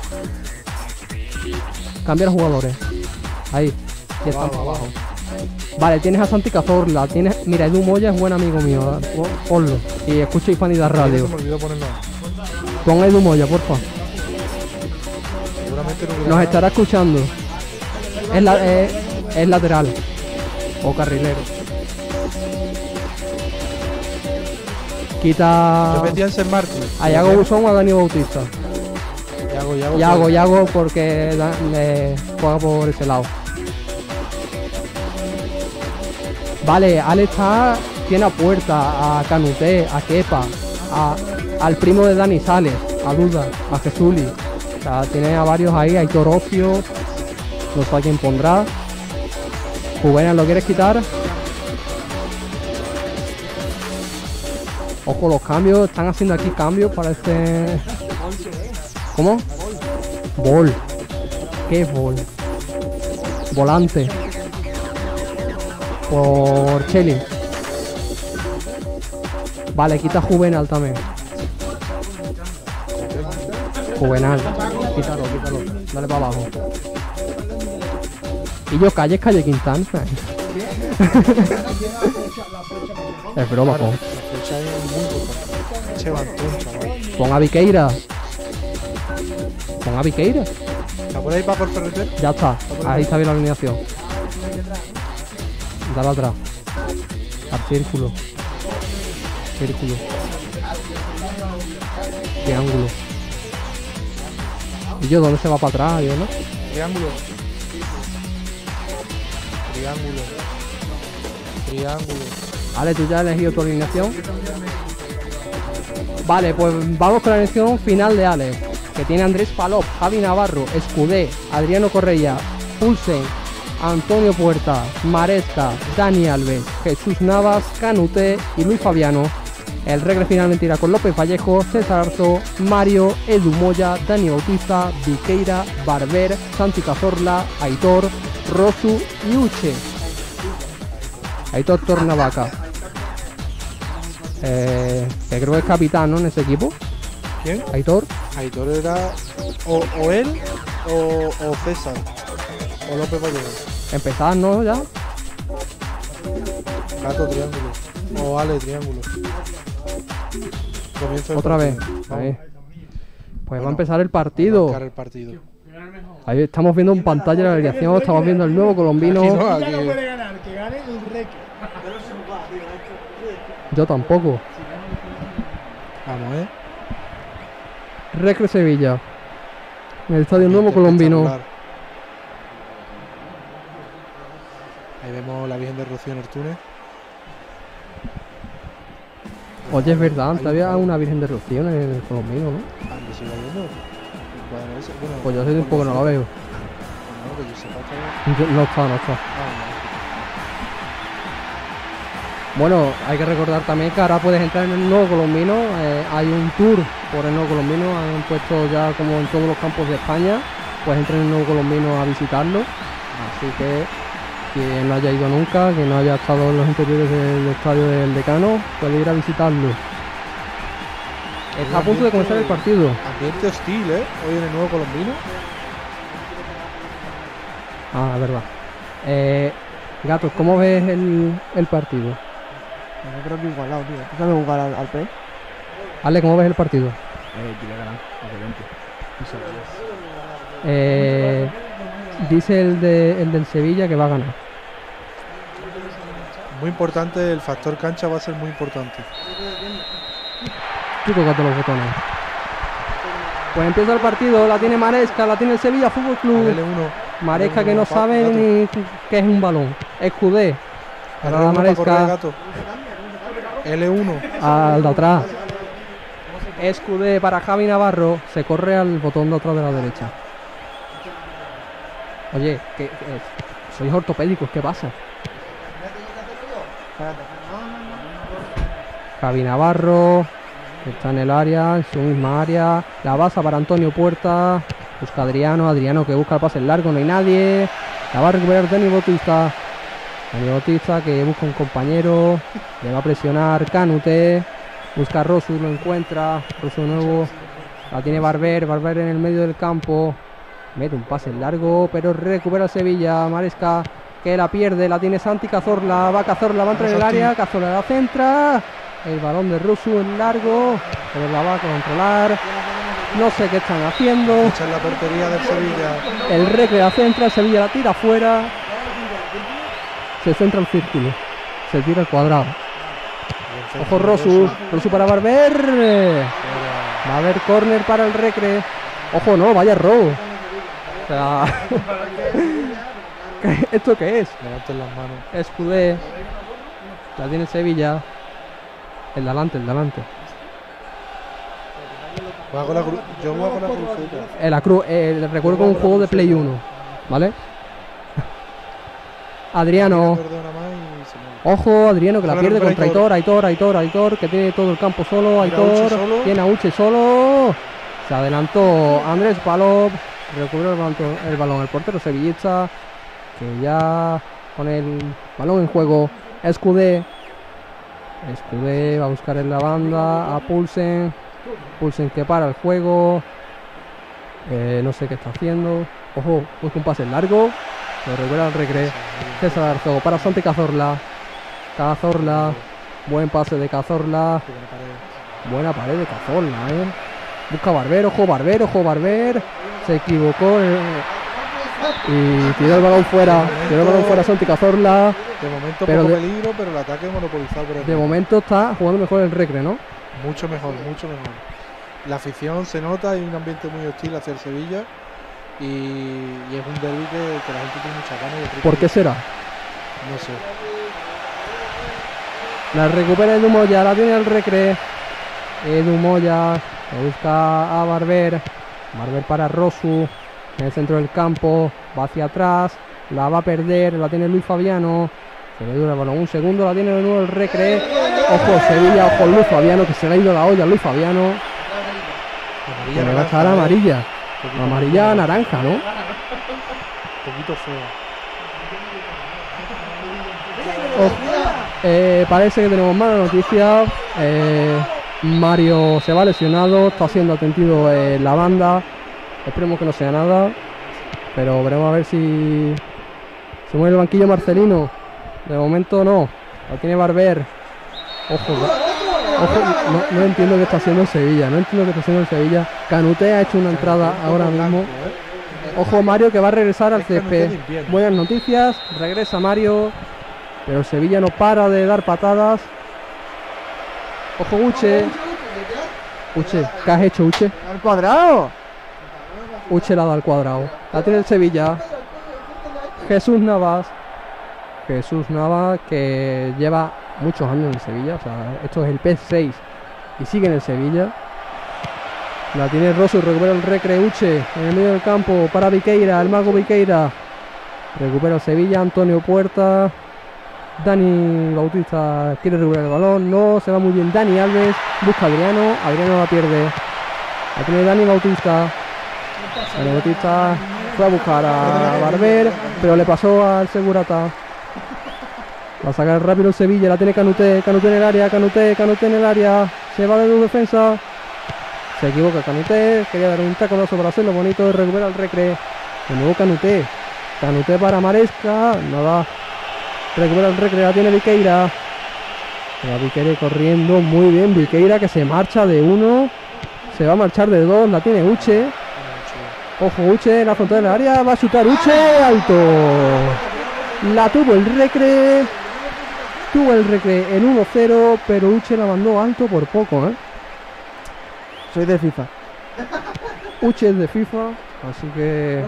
Cambiar jugadores. Ahí. Ya está. Abajo, abajo. Vale, tienes a Santi Cazorla. Tienes, mira, Edu Moya es buen amigo mío. ¿eh? Pon- Ponlo. Y escucha Hispanidad Radio. Se me olvidó ponerlo. Pon a Edu Moya, porfa. Seguramente no hubiera Nos nada. estará escuchando. Es, la, es, es lateral. O carrilero. Quita Yo metí en San Martín. a Iago Buzón o a Dani Bautista. Yago, Yago. Yago, por- Yago porque da- le juega por ese lado. Vale, Ale está, tiene a Puerta, a Canuté, a Kepa, a- al primo de Dani Sales, a Duda, a Jesuli. O sea, tiene a varios ahí, a Hitor Ocio, no sé a quién pondrá. Juvenal, ¿lo quieres quitar? Ojo, los cambios, están haciendo aquí cambios para este... ¿Cómo? Bol. ¿Qué es Bol? Volante. Por Cheli. Vale, quita Juvenal también. Juvenal. Quítalo, quítalo. Dale para abajo. Y yo calle, calle Quintana. Es broma, Claro, pon. la fecha es muy importante. Che Bantón, chaval. Pon a Viqueira. Pon a Viqueira. ¿Está por ahí para por ferreter? Ya está. Ahí está bien la alineación. Dale atrás. Al círculo. Círculo. Triángulo. ¿Y yo dónde se va para atrás? Yo, ¿no? Triángulo. Triángulo. Triángulo. Vale, tú ya has elegido tu alineación. Vale, pues vamos con la alineación final de Alex. Que tiene Andrés Palop, Javi Navarro, Escudé, Adriano Correia, Pulsen, Antonio Puerta, Maresca, Dani Alves, Jesús Navas, Canuté y Luis Fabiano. El Recre finalmente irá con López Vallejo, César Arzo, Mario, Edu Moya, Dani Bautista, Viqueira, Barber, Santi Cazorla, Aitor, Rosu y Uche. Aitor Tornavaca. Eh, que creo que es capitán, ¿no? En ese equipo. ¿Quién? Aitor. Aitor era o, o él o, o César o López Vallejo. Empezar, ¿no? Ya. Gato triángulo o Ale triángulo. Comienza el Otra vez. partido. Ahí. Pues Bueno, va a empezar el partido. Marcar el partido. Ahí estamos viendo en pantalla la alineación, estamos viendo el nuevo colombino. Aquí no, aquí. Ya no puede ganar, que gane el Recre. Yo tampoco. Vamos, eh. Recre Sevilla. En el estadio nuevo Ambiente colombino. espectacular. Ahí vemos la Virgen de Rocío en el túnel. Oye, es verdad, antes Ahí, había ahí. una Virgen de Rocío en el colombino, ¿no? Ah, ¿lo sigue viendo? Bueno, ese- bueno, Pues yo hace tiempo que no la veo. No, que yo sepa que- Yo- No está, no está. Ah, Bueno, hay que recordar también que ahora puedes entrar en el nuevo colombino. eh, hay un tour por el nuevo colombino. Han puesto ya como en todos los campos de España. Puedes entrar en el nuevo colombino a visitarlo. Así que quien no haya ido nunca, que no haya estado en los interiores del estadio del Decano, puede ir a visitarlo. Está a punto de comenzar el partido. ambiente hostil, ¿eh? Hoy en el nuevo colombino. Ah, es verdad. Eh, Gatos, ¿cómo ves el, el partido? Yo creo que igualado, tío. ¿Tú sabes jugar al, al P? Ale, ¿cómo ves el partido? Eh, quiere ganar, obviamente. Y se gana. Eh, dice el, de, el del Sevilla que va a ganar. Muy importante, el factor cancha va a ser muy importante. Tú tócate los botones. Pues empieza el partido, la tiene Maresca, la tiene el Sevilla Fútbol Club. L uno. Maresca que L uno, no pa- sabe gato. ni qué es un balón. Escudé. Para L la uno para correr, Maresca. gato. L uno. Al de atrás. Escudé para Javi Navarro. Se corre al botón de atrás de la derecha. Oye, que, que- sois ortopédicos, ¿qué pasa? Javi Navarro, que está en el área, en su misma área. La basa para Antonio Puerta. Busca Adriano, Adriano que busca el pase largo, no hay nadie. La va a recuperar Dani Bautista. Dani Bautista que busca un compañero. Le va a presionar Canute. Busca a Rosu, lo encuentra. Rosu nuevo. La tiene Barber, Barber en el medio del campo. Mete un pase largo, pero recupera el Sevilla. Maresca que la pierde, la tiene Santi Cazorla. Va Cazorla, va a entrar en el área. Cazorla la centra. El balón de Rosu en largo, pero la va a controlar. No sé qué están haciendo. Esta es la portería del Sevilla. El Recre la centra, el Sevilla la tira afuera. Se centra el círculo. Se tira el cuadrado. Ojo Rosu. Rosu para Barber. Va a haber córner para el Recre. Ojo, no, vaya robo. O sea, ¿esto qué es? Levanten las manos. Escudé. La tiene el Sevilla. El delante, el delante. Juega con la cru- Yo juego con la cruceta. Eh, la cruz, eh, recuerdo que es un juego de Play uno. ¿Vale? Adriano. Perdona más y se mueve. Ojo, Adriano que la Ahora pierde recupera contra Aitor, Aitor, Aitor, Aitor, que tiene todo el campo solo, Mira, Uche Aitor, solo. tiene a Uche solo, se adelantó Andrés Palop, recuperó el balón, el balón, el portero sevillista, que ya con el balón en juego, Escudé, Escudé va a buscar en la banda a Pulsen, Pulsen que para el juego, eh, no sé qué está haciendo, ojo, busca un pase largo, lo recupera el Recre, César Arzogo para Santi Cazorla. Cazorla, buen pase de Cazorla, buena pared de Cazorla, eh. Busca Barber, ojo Barber, ojo Barber, se equivocó eh, y tiró el balón fuera, tiró el balón fuera Santi Cazorla. De momento pero poco de, peligro, pero el ataque monopolizado por el de Recre. momento está jugando mejor el Recre, ¿no? Mucho mejor, mucho mejor. La afición se nota, hay un ambiente muy hostil hacia el Sevilla y, y es un derbi que, que la gente tiene muchas ganas. y el Recre- ¿Por qué será? No sé. La recupera Edu Moya, la tiene el Recre. Edu Moya, le busca a Barber. Barber para Rosu, en el centro del campo, va hacia atrás, la va a perder, la tiene Luis Fabiano. Se le dura el balón un segundo, la tiene de nuevo el Recre. Ojo Sevilla, ojo Luis Fabiano, que se le ha ido la olla a Luis Fabiano. Que le va a echar amarilla. Amarilla naranja, ¿no? Un poquito feo. Ojo. Eh, parece que tenemos mala noticia. Eh, Mario se va lesionado, está siendo atendido en la banda. Esperemos que no sea nada. Pero veremos a ver si se mueve el banquillo Marcelino. De momento no. Lo tiene Barber. Ojo, ojo, no, no entiendo qué está haciendo en Sevilla. No entiendo qué está haciendo en Sevilla. Canute ha hecho una entrada ahora mismo. Ojo Mario, que va a regresar al césped. Buenas noticias. Regresa Mario. Pero Sevilla no para de dar patadas. Ojo Uche. Uche, ¿qué has hecho Uche? ¡Al cuadrado! Uche la da al cuadrado. La tiene el Sevilla. Jesús Navas. Jesús Navas, que lleva muchos años en Sevilla. O sea, esto es el P seis y sigue en el Sevilla. La tiene Rosso, recupera el Recre. Uche en el medio del campo para Viqueira, el mago Viqueira. Recupera el Sevilla, Antonio Puerta. Dani Bautista quiere recuperar el balón. No, se va muy bien Dani Alves. Busca a Adriano. Adriano la pierde. La tiene Dani Bautista. Dani Bautista fue a buscar a Barber, pero le pasó al Segurata. Va a sacar rápido el Sevilla. La tiene Canute. Canute en el área. Canute. Canute en el área. Se va de su defensa. Se equivoca Canute. Quería dar un taconazo para hacerlo bonito. Recupera el Recre. De nuevo Canute. Canute para Maresca. Nada. Recupera el Recre. La tiene Viqueira. Va Viqueira corriendo. Muy bien. Viqueira que se marcha de uno. Se va a marchar de dos. La tiene Uche. Ojo Uche en la frontera del área. Va a chutar Uche. Alto. La tuvo el Recre. Tuvo el Recre en uno cero. Pero Uche la mandó alto por poco, ¿eh? Soy de FIFA. Uche es de FIFA. Así que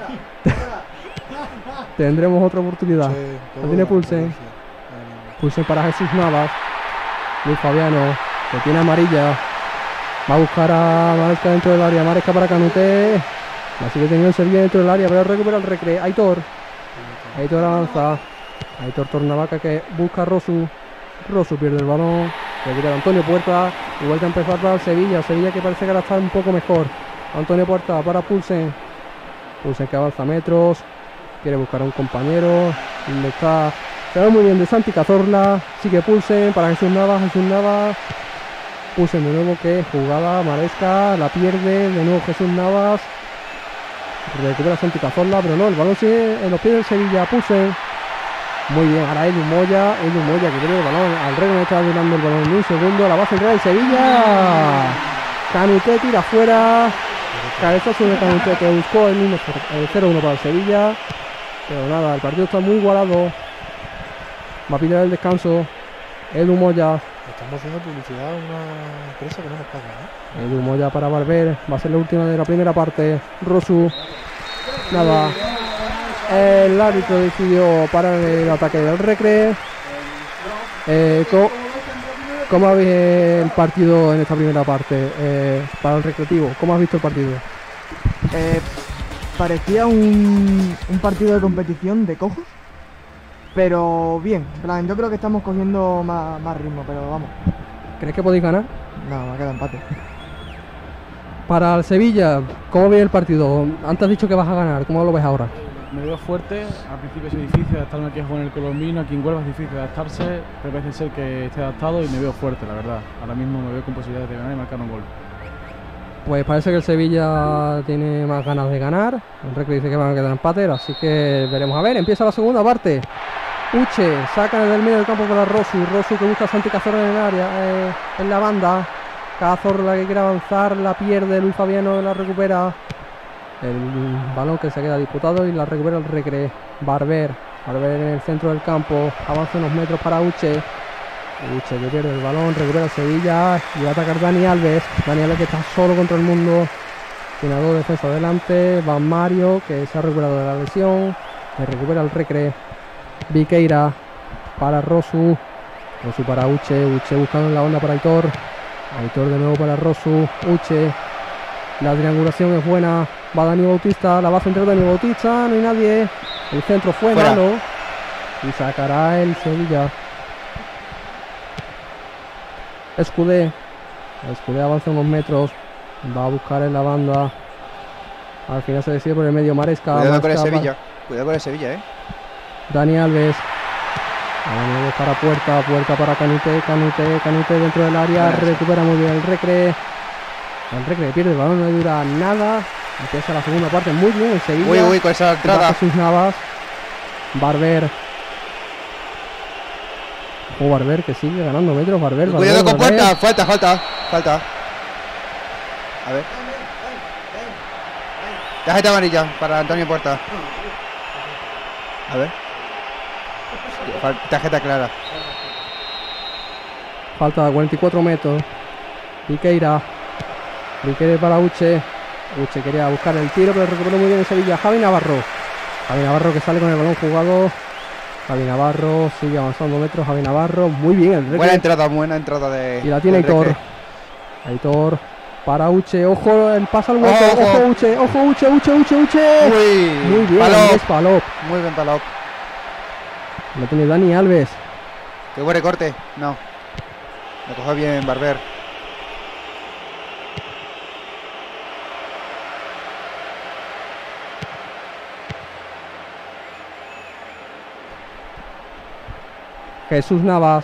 tendremos otra oportunidad. La tiene Pulsen. Pulsen para Jesús Navas. Luis Fabiano, que tiene amarilla. Va a buscar a Maresca dentro del área. Maresca para Canute. La sigue teniendo el Sevilla dentro del área, pero recupera el Recre. Aitor. Aitor avanza. Aitor Tornavaca que busca a Rosu. Rosu pierde el balón. Recupera Antonio Puerta. Y vuelve a empezar para el Sevilla. Sevilla que parece que ahora está un poco mejor. Antonio Puerta para Pulsen. Pulsen que avanza metros. Quiere buscar a un compañero. Le está. Se ve muy bien de Santi Cazorla. Sigue Pulsen para Jesús Navas. Jesús Navas. Pulsen de nuevo que jugada. Maresca la pierde. De nuevo Jesús Navas. Recupera Santi Cazorla. Pero no, el balón sigue en los pies del Sevilla. Pulsen. Muy bien, ahora Edu Moya. Edu Moya que pierde el balón. Al rey no está durando el balón en un segundo. La va a centrar el Sevilla. Canute tira afuera. Cabezazo de Canute que buscó el mismo cero uno para el Sevilla. Pero nada, el partido está muy igualado. Va a pillar el descanso Edu Moya. Estamos haciendo publicidad a una empresa que no nos paga, ¿eh? Edu Moya para Barber. Va a ser la última de la primera parte. Rosu. Nada. El árbitro decidió parar el ataque del Recre. Eh, ¿cómo, ¿Cómo habéis el partido en esta primera parte? Eh, para el Recreativo, ¿cómo has visto el partido? Eh, parecía un, un partido de competición de cojos, pero bien. En plan, yo creo que estamos cogiendo más, más ritmo, pero vamos. ¿Crees que podéis ganar? No, me queda empate. Para el Sevilla, ¿cómo ves el partido? Antes has dicho que vas a ganar, ¿cómo lo ves ahora? Me veo fuerte, al principio es difícil adaptarme aquí a jugar en el Colombino, aquí en Huelva es difícil adaptarse, pero parece ser que esté adaptado y me veo fuerte, la verdad. Ahora mismo me veo con posibilidades de ganar y marcar un gol. Pues parece que el Sevilla tiene más ganas de ganar. El Recre dice que van a quedar empate, así que veremos a ver. Empieza la segunda parte. Uche saca desde el medio del campo para Rosu. Rosu que busca a Santi Cazorla en el área, eh, en la banda. Cazorla que quiere avanzar, la pierde. Luis Fabiano la recupera. El balón que se queda disputado y la recupera el Recre. Barber, Barber en el centro del campo, avanza unos metros para Uche. Uche que pierde el balón, recupera el Sevilla y va a atacar Dani Alves. Dani Alves que está solo contra el mundo. Tiene a dos defensas delante. Va Mario que se ha recuperado de la lesión. Le recupera el Recre. Viqueira para Rosu. Rosu para Uche. Uche buscando en la onda para Aitor. Aitor de nuevo para Rosu. Uche. La triangulación es buena. Va Dani Bautista, la va a centrar Dani Bautista, no hay nadie. El centro fue Fuera. malo. Y sacará el Sevilla. Escudé. Escudé avanza unos metros. Va a buscar en la banda. Al final se decide por el medio Maresca. Cuidado con el Maresca, Sevilla. Cuidado con el Sevilla, eh. Dani Alves. Dani Alves para Puerta. Puerta para Canute. Canute. Canute dentro del área. Buenas. Recupera muy bien el Recre. El Recre pierde el balón. No dura nada. Empieza la segunda parte muy bien el Sevilla. Uy, uy, con esa entrada. Va Jesús Navas. Barber. O Barber que sigue ganando metros. Barber. Cuidado Barber, con Barber. Puerta. Falta, falta. Falta. A ver. Tarjeta amarilla para Antonio Puerta. A ver. Fal- Tarjeta clara. Falta de cuarenta y cuatro metros. Viqueira. Viqueira para Uche. Uche quería buscar el tiro, pero recuperó muy bien en Sevilla. Javi Navarro. Javi Navarro que sale con el balón jugado. Javi Navarro sigue avanzando metros. Javi Navarro. Muy bien el Recre. Buena entrada, buena entrada de. Y la tiene del Aitor. Recre. Aitor. Para Uche. Ojo, el pasa al hueco. Ojo, Ojo, ojo. Uche. Ojo, Uche, Uche, Uche, Uche. Uy, Muy bien, Palop. Andrés Palop. Muy bien, Palop. Lo tiene Dani Alves. Qué buen recorte. No. Lo cogió bien Barber. Jesús Navas.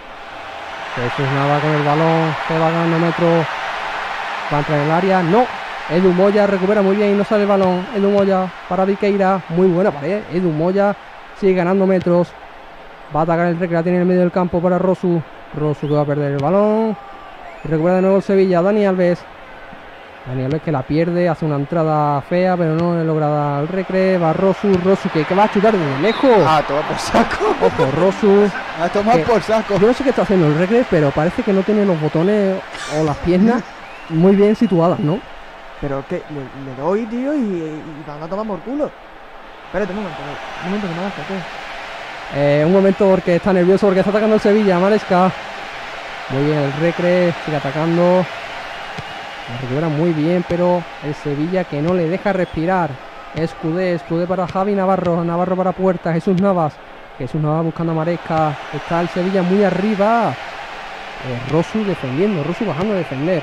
Jesús Navas con el balón. Se va ganando metros. Va a entrar en el área. No. Edu Moya recupera muy bien y no sale el balón. Edu Moya para Viqueira. Muy buena pared. Edu Moya sigue ganando metros. Va a atacar el Recre. La tiene en el medio del campo para Rosu. Rosu que va a perder el balón. Y recupera de nuevo el Sevilla. Dani Alves. Dani Alves que la pierde. Hace una entrada fea, pero no le logra dar al Recre. Va Rosu. Rosu que, que va a chutar desde lejos. Ah, toma por saco. Ojo, Rosu. A tomar que- por saco. Yo no sé qué está haciendo el Recre, pero parece que no tiene los botones o las piernas muy bien situadas, ¿no? Pero que le, le doy, tío, y, y van a tomar por culo. Espérate un momento, un momento que me hagas ¿qué? Eh, un momento porque está nervioso porque está atacando el Sevilla, Maresca. Muy bien, el Recre sigue atacando. La recupera muy bien, pero el Sevilla que no le deja respirar. Escudé, Escudé para Javi Navarro, Navarro para Puerta, Jesús Navas. Jesús Navas buscando a Maresca. Está el Sevilla muy arriba. Eh, Rosu defendiendo, Rosu bajando a defender.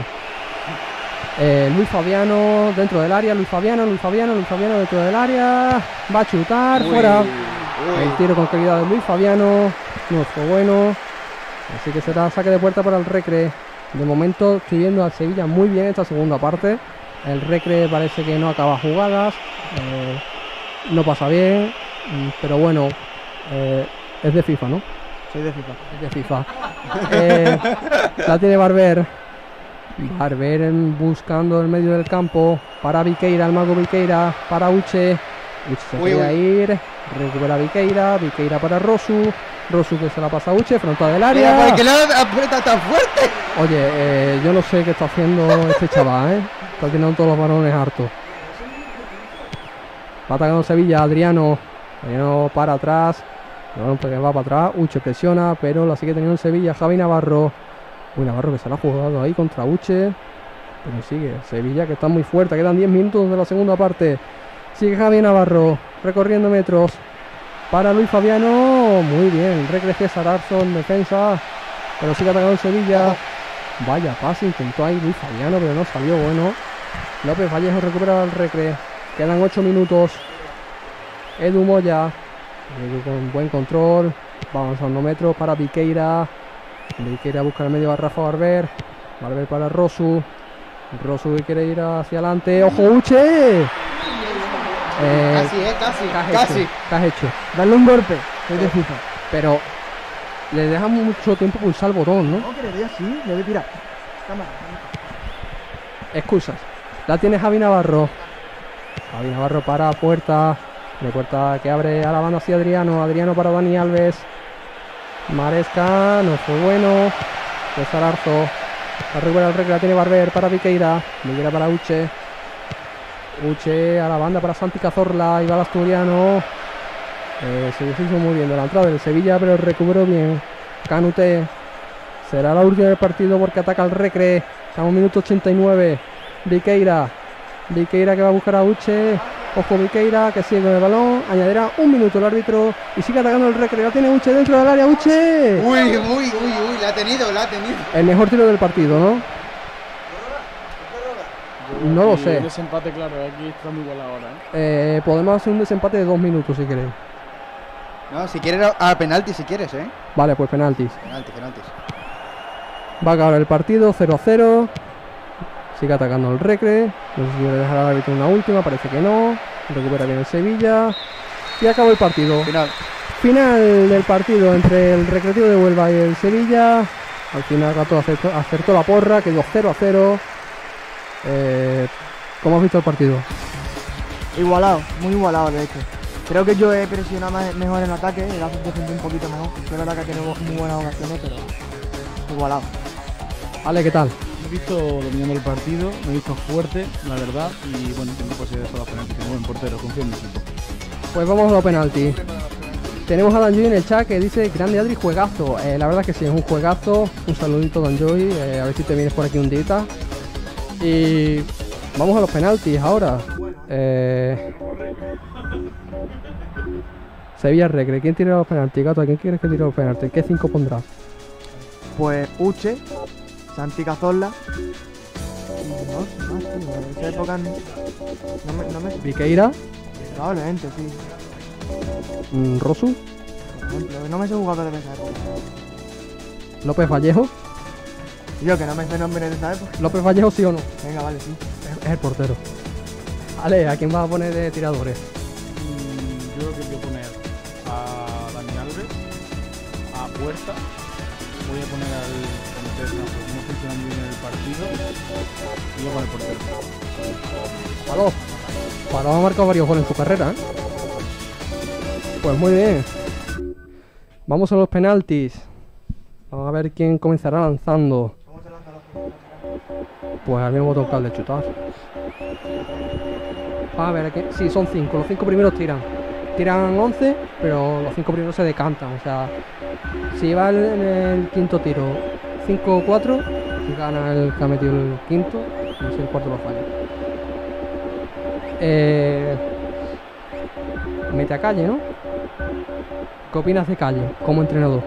Eh, Luis Fabiano dentro del área, Luis Fabiano, Luis Fabiano, Luis Fabiano dentro del área. Va a chutar, Uy, fuera. uy. El tiro con calidad de Luis Fabiano. No fue bueno. Así que será saque de puerta para el Recre. De momento estoy viendo al Sevilla muy bien esta segunda parte. El Recre parece que no acaba jugadas. eh, no pasa bien. mm, Pero bueno, eh, es de FIFA, ¿no? Soy de FIFA. Es de FIFA. Eh, la tiene Barber. Barber en- buscando el medio del campo. Para Viqueira, el mago Viqueira. Para Uche. Uche se Uy, quería uy. ir. Recupera Viqueira. Viqueira para Rosu. Rosu que se la pasa a Uche. Frontal del Mira, área. ¿por qué le aprieta tan fuerte? Oye, eh, yo no sé qué está haciendo este chaval, ¿eh? Está tirando todos los balones hartos. Va atacando Sevilla, Adriano. Adriano para atrás. El balón que va para atrás. Uche presiona, pero la sigue teniendo en Sevilla. Javi Navarro. Uy, Navarro que se la ha jugado ahí contra Uche. Pero sigue. Sevilla que está muy fuerte. Quedan diez minutos de la segunda parte. Sigue Javi Navarro. Recorriendo metros. Para Luis Fabiano. Muy bien. Recre César Arzo en defensa. Pero sigue atacando Sevilla. Vaya pase. Intentó ahí Luis Fabiano, pero no salió bueno. López Vallejo recupera el Recre. Quedan ocho minutos. Edu Moya. Edu con buen control. Va avanzando metros para Viqueira. Viqueira busca el medio a Rafa Barber. Barber para Rosu. Rosu que quiere ir hacia adelante. ¡Ojo, Uche! Eh, Casi, eh, casi, ¿qué has casi. hecho? ¿Qué has hecho? Darle un golpe. Soy de FIFA. Pero le deja mucho tiempo pulsar el botón, ¿no? No, que le doy así, le doy tirar. Cámara. Excusas. La tiene Javi Navarro. Javi Navarro para Puerta. De Puerta que abre a la banda hacia Adriano. Adriano para Dani Alves. Maresca. No fue bueno. César Arzo. La recupera el Recre. La tiene Barber para Viqueira. Viqueira para Uche. Uche a la banda para Santi Cazorla. Y va el asturiano. Eh, se deshizo muy bien de la entrada del Sevilla, pero recuperó bien. Canute. Será la última del partido porque ataca el Recre. Estamos en minuto ochenta y nueve. Viqueira. Viqueira que va a buscar a Uche. Ojo Viqueira, que sigue con el balón. Añadirá un minuto el árbitro. Y sigue atacando el Recre. La tiene Uche dentro del área. Uche. Uy, uy, uy, uy. La ha tenido, la ha tenido. El mejor tiro del partido, ¿no? No lo sé. Un desempate, claro, aquí está muy igual ahora. ¿eh? Eh, podemos hacer un desempate de dos minutos si queréis. No, si quieres, a penalti si quieres, ¿eh? Vale, pues penaltis. Penaltis, penaltis. Va a acabar el partido, cero a cero. Sigue atacando el Recre. No sé si quiere dejar al árbitro una última, parece que no. Recupera bien el Sevilla. Y acabó el partido. Final. Final del partido entre el Recreativo de Huelva y el Sevilla. Al final Gato acertó, acertó la porra, quedó cero a cero. Eh, ¿Cómo has visto el partido? Igualado, muy igualado de hecho. Creo que yo he presionado más, mejor en ataque, el Gato defendió un poquito mejor. Es verdad que tiene muy buenas ocasiones, pero igualado. Ale, ¿qué tal? Me he visto dominando el partido, me he visto fuerte, la verdad, y bueno, tengo posibilidades para los penaltis, tengo buen portero, confío en mi equipo. Pues vamos a los penaltis. Tenemos a Danjoy en el chat que dice: grande Adri, juegazo. Eh, la verdad que sí, es un juegazo. Un saludito, Danjoy. Eh, a ver si te vienes por aquí un día. Y vamos a los penaltis ahora. Eh... Sevilla Recre. ¿Quién tira los penaltis, Gato? ¿A quién quieres que tire los penaltis? ¿Qué cinco pondrás? Pues Uche, Santi Cazorla. No, no, tío, en esa época no, no me, no me... Viqueira. Probablemente, sí. Mm, Rosu. Por ejemplo, no me sé jugador de esa época. López Vallejo. Yo que no me sé nombres de esa época. López Vallejo, sí o no. Venga, vale, sí. Es, es el portero. Ale, ¿a quién vas a poner de tiradores? Mm, yo creo que voy a poner a Dani Alves, a Puerta. Voy a poner al Cometer, no, porque no funciona muy bien el partido. Y luego al portero. Paló. Paló ha marcado varios goles en su carrera, ¿eh? Pues muy bien. Vamos a los penaltis. Vamos a ver quién comenzará lanzando. Pues al mismo botón que al de chutar. A ver, aquí. Sí, son cinco. Los cinco primeros tiran. Tiran once, pero los cinco primeros se decantan. O sea, si va en el quinto tiro cinco cuatro, gana el que ha metido el quinto. Y si el cuarto lo falla. Eh, mete a Calle, ¿no? ¿Qué opinas de Calle como entrenador?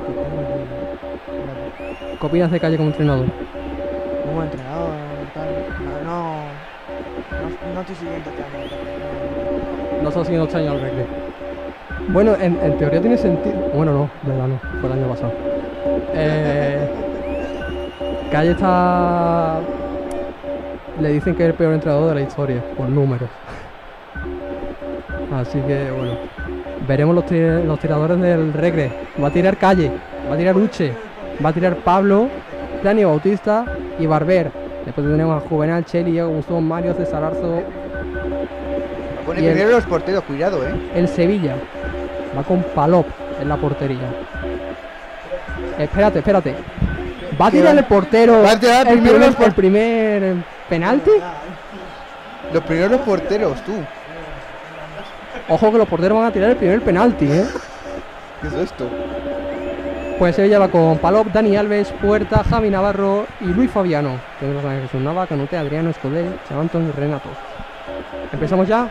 ¿Qué opinas de Calle como entrenador? Como entrenador, tal. No, no, no, no estoy siguiendo este año. No está siguiendo este año al Recre. Bueno, en, en teoría tiene sentido. Bueno, no, verdad no, fue el año pasado. Eh, Calle está... Le dicen que es el peor entrenador de la historia, por números. Así que, bueno. Veremos los, tir los tiradores del Recre. Va a tirar Calle, va a tirar Uche, va a tirar Pablo, Dani Bautista y Barber. Después tenemos a Juvenal, Cheli, Diego Guzmán, Mario, César Arzo. Pone primero los porteros, cuidado, eh. El Sevilla va con Palop en la portería. Espérate, espérate. Va a tirar el portero Va a tirar el, primero primer, los por- el primer penalti. Los primeros porteros, tú. Ojo que los porteros van a tirar el primer penalti, ¿eh? ¿Qué es esto? Pues Sevilla va con Palop, Dani Alves, Puerta, Javi Navarro y Luis Fabiano. Tenemos a Jesús Nava, Canute, Adriano, Escudel, Chavanton y Renato. ¿Empezamos ya?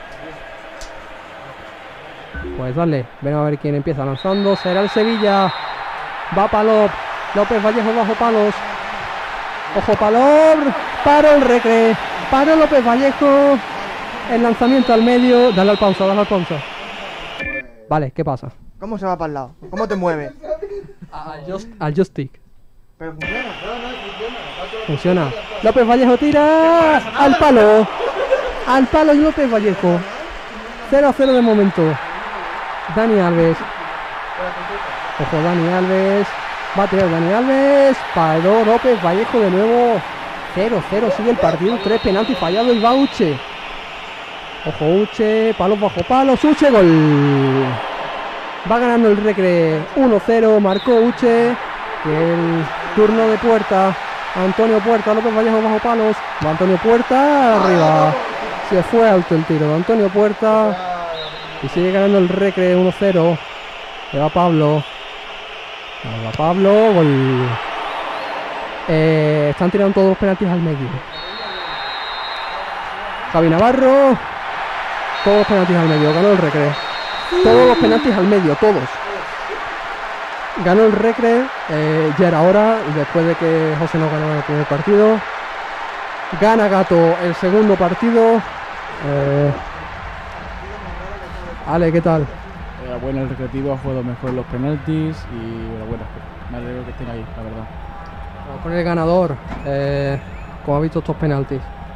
Pues dale, ven a ver quién empieza lanzando. Será el Sevilla. Va Palop, López Vallejo bajo palos. Ojo Palop, paro el Recre, paro López Vallejo. El lanzamiento al medio, dale al pausa, dale al pausa. Vale, ¿qué pasa? ¿Cómo se va para el lado? ¿Cómo te mueve? Al just, al just stick. Pero funciona. Funciona. López Vallejo tira al palo. Al palo y López Vallejo. cero a cero de momento. Dani Alves. Ojo, Dani Alves. Va a tirar Dani Alves. Paró López Vallejo de nuevo. cero cero. Sigue el partido. Tres penaltis fallados y va Uche. Ojo, Uche. Palos bajo palos. Uche, gol. Va ganando el Recre uno cero. Marcó Uche. El turno de Puerta. Antonio Puerta. López Vallejo bajo palos. Va Antonio Puerta. Arriba. Se fue alto el tiro de Antonio Puerta. Y sigue ganando el Recre uno cero. Le va Pablo. Le va Pablo. Gol. Eh, están tirando todos los penaltis al medio. Javi Navarro. Todos los penaltis al medio, ganó el Recre. Todos los penaltis al medio, todos. Ganó el Recre, eh, ya era hora, después de que José no ganó el primer partido. Gana Gato el segundo partido. Eh, Ale, ¿qué tal? Enhorabuena, el Recreativo ha jugado mejor los penaltis y enhorabuena. Me alegro que estén ahí, la verdad. Vamos a poner el ganador. Eh, ¿Cómo ha visto estos penaltis?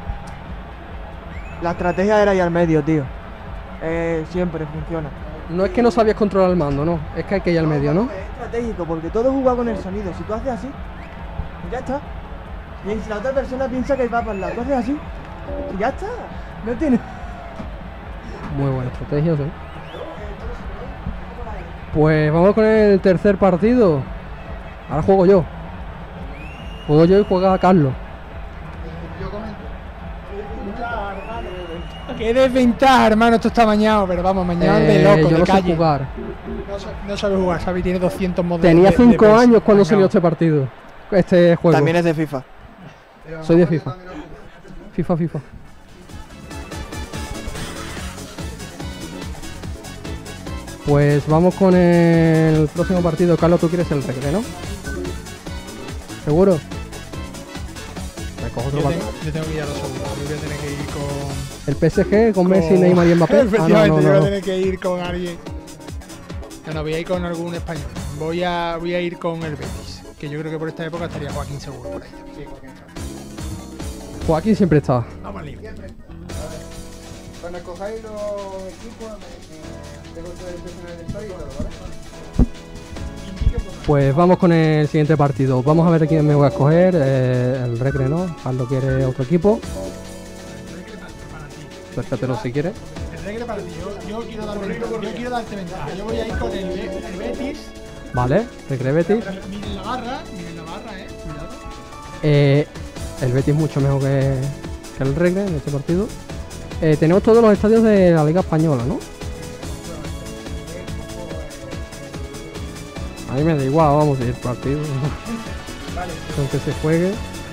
La estrategia era ir al medio, tío. Eh, siempre funciona. No es que no sabías controlar el mando, no. Es que hay que ir al medio, ¿no? Es estratégico, porque todo juega con el sonido. Si tú haces así, pues ya está. Y si la otra persona piensa que va para el lado, tú haces así, y ya está. No tiene. Muy buena estrategia, sí. Pues vamos con el tercer partido. Ahora juego yo. Juego yo y juega Carlos. Qué desventaja, hermano, esto está mañado, pero vamos, mañado Eh, de loco, yo de no calle. sé jugar. No, sa- no sabe jugar, Xavi tiene doscientos modos. Tenía de- de- cinco de años PES, cuando mañao. salió este partido. Este juego. También es de FIFA. Soy de FIFA. FIFA, FIFA. Pues vamos con el próximo partido. Carlos, tú quieres el Recre, ¿no? ¿Seguro? Me cojo otro Yo partido. tengo, yo tengo que ir a los segundos. Yo voy a tener que ir con. El P S G con Messi, con- Neymar y Mbappé. Ah, no, Efectivamente, no, yo voy no, a no. tener que ir con alguien. No, no, voy a ir con algún español. Voy a, voy a ir con el Betis, que yo creo que por esta época estaría Joaquín seguro por ahí. Sí, Joaquín. Joaquín siempre está. Vamos al lío. Cuando escojáis los equipos, me- tengo que seleccionar el historia y todo, ¿vale? Pues vamos con el siguiente partido. Vamos a ver quién me voy a escoger. Eh, el Recre, ¿no? Carlos quiere otro equipo. Perfecto, si quiere. El Recre para ti. Yo, yo, quiero dar ventaja, yo quiero darte ventaja. Yo voy a ir con el, Be- el Betis. Vale, Recre Betis. Miren la barra, miren la barra, eh. Cuidado. Eh, el Betis mucho mejor que, que el Recre en este partido. Eh, tenemos todos los estadios de la Liga Española, ¿no? A mí me da igual, vamos a ir partido. Aunque se juegue.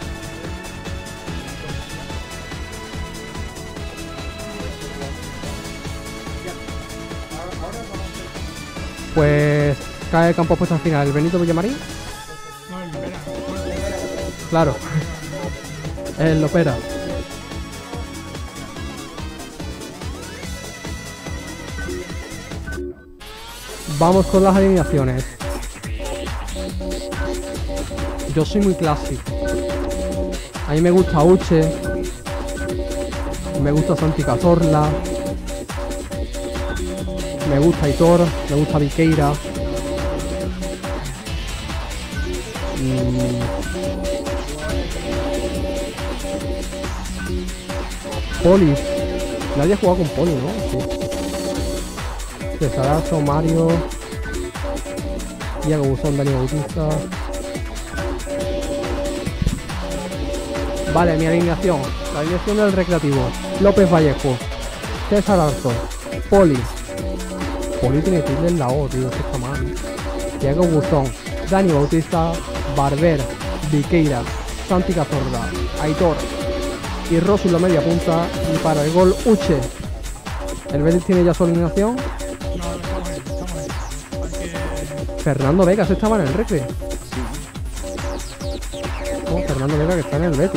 Pues cae el campo puesto al final. ¿El Benito Villamarín? No, el Vera. Claro. El Lopera. Vamos con las alineaciones. Yo soy muy clásico. A mí me gusta Uche. Me gusta Santi Cazorla. Me gusta Aitor. Me gusta Viqueira. Mm. Poli. Nadie ha jugado con Poli, ¿no? Sí. Cesarazo, Mario, Diego Buzón, Dani Bautista. Vale, mi alineación. La alineación del Recreativo. López Vallejo, César Arzo, Poli. Poli tiene tilde en la O, tío, que está mal. Diego Buzón, Dani Bautista, Barber, Viqueira, Santi Cazorla, Aitor y Rossi en la media punta. Y para el gol, Uche. ¿El Betis tiene ya su alineación? Fernando Vega, ¿se estaba en el Recre? Oh, Fernando Vega que está en el Betis.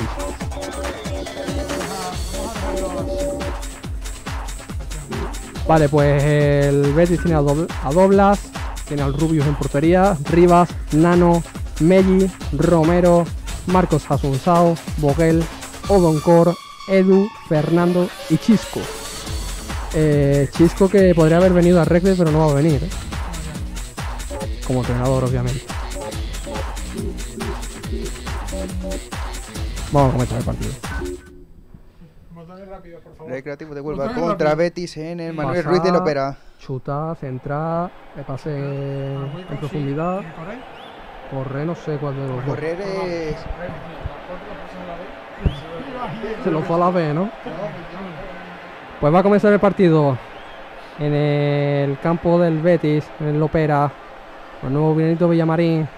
Vale, pues el Betis tiene a, Dob a Doblas, tiene al Rubius en portería, Rivas, Nano, Melli, Romero, Marcos Asunsao, Boguel, Odoncor, Edu, Fernando y Chisco. Eh, Chisco que podría haber venido al Recre pero no va a venir, ¿eh? Como entrenador, obviamente. Vamos a comenzar el partido. Botones rápidos, por favor. Recreativo de Huelva Botones contra rápidos. Betis en el Manuel Pasar, Ruiz de Lopera. Chutar, centrar, el pase en profundidad. Correr, no sé cuál de los dos. Correr es... Se lo fue a la B, ¿no? Pues va a comenzar el partido en el campo del Betis, en el Lopera, con el nuevo Benito Villamarín.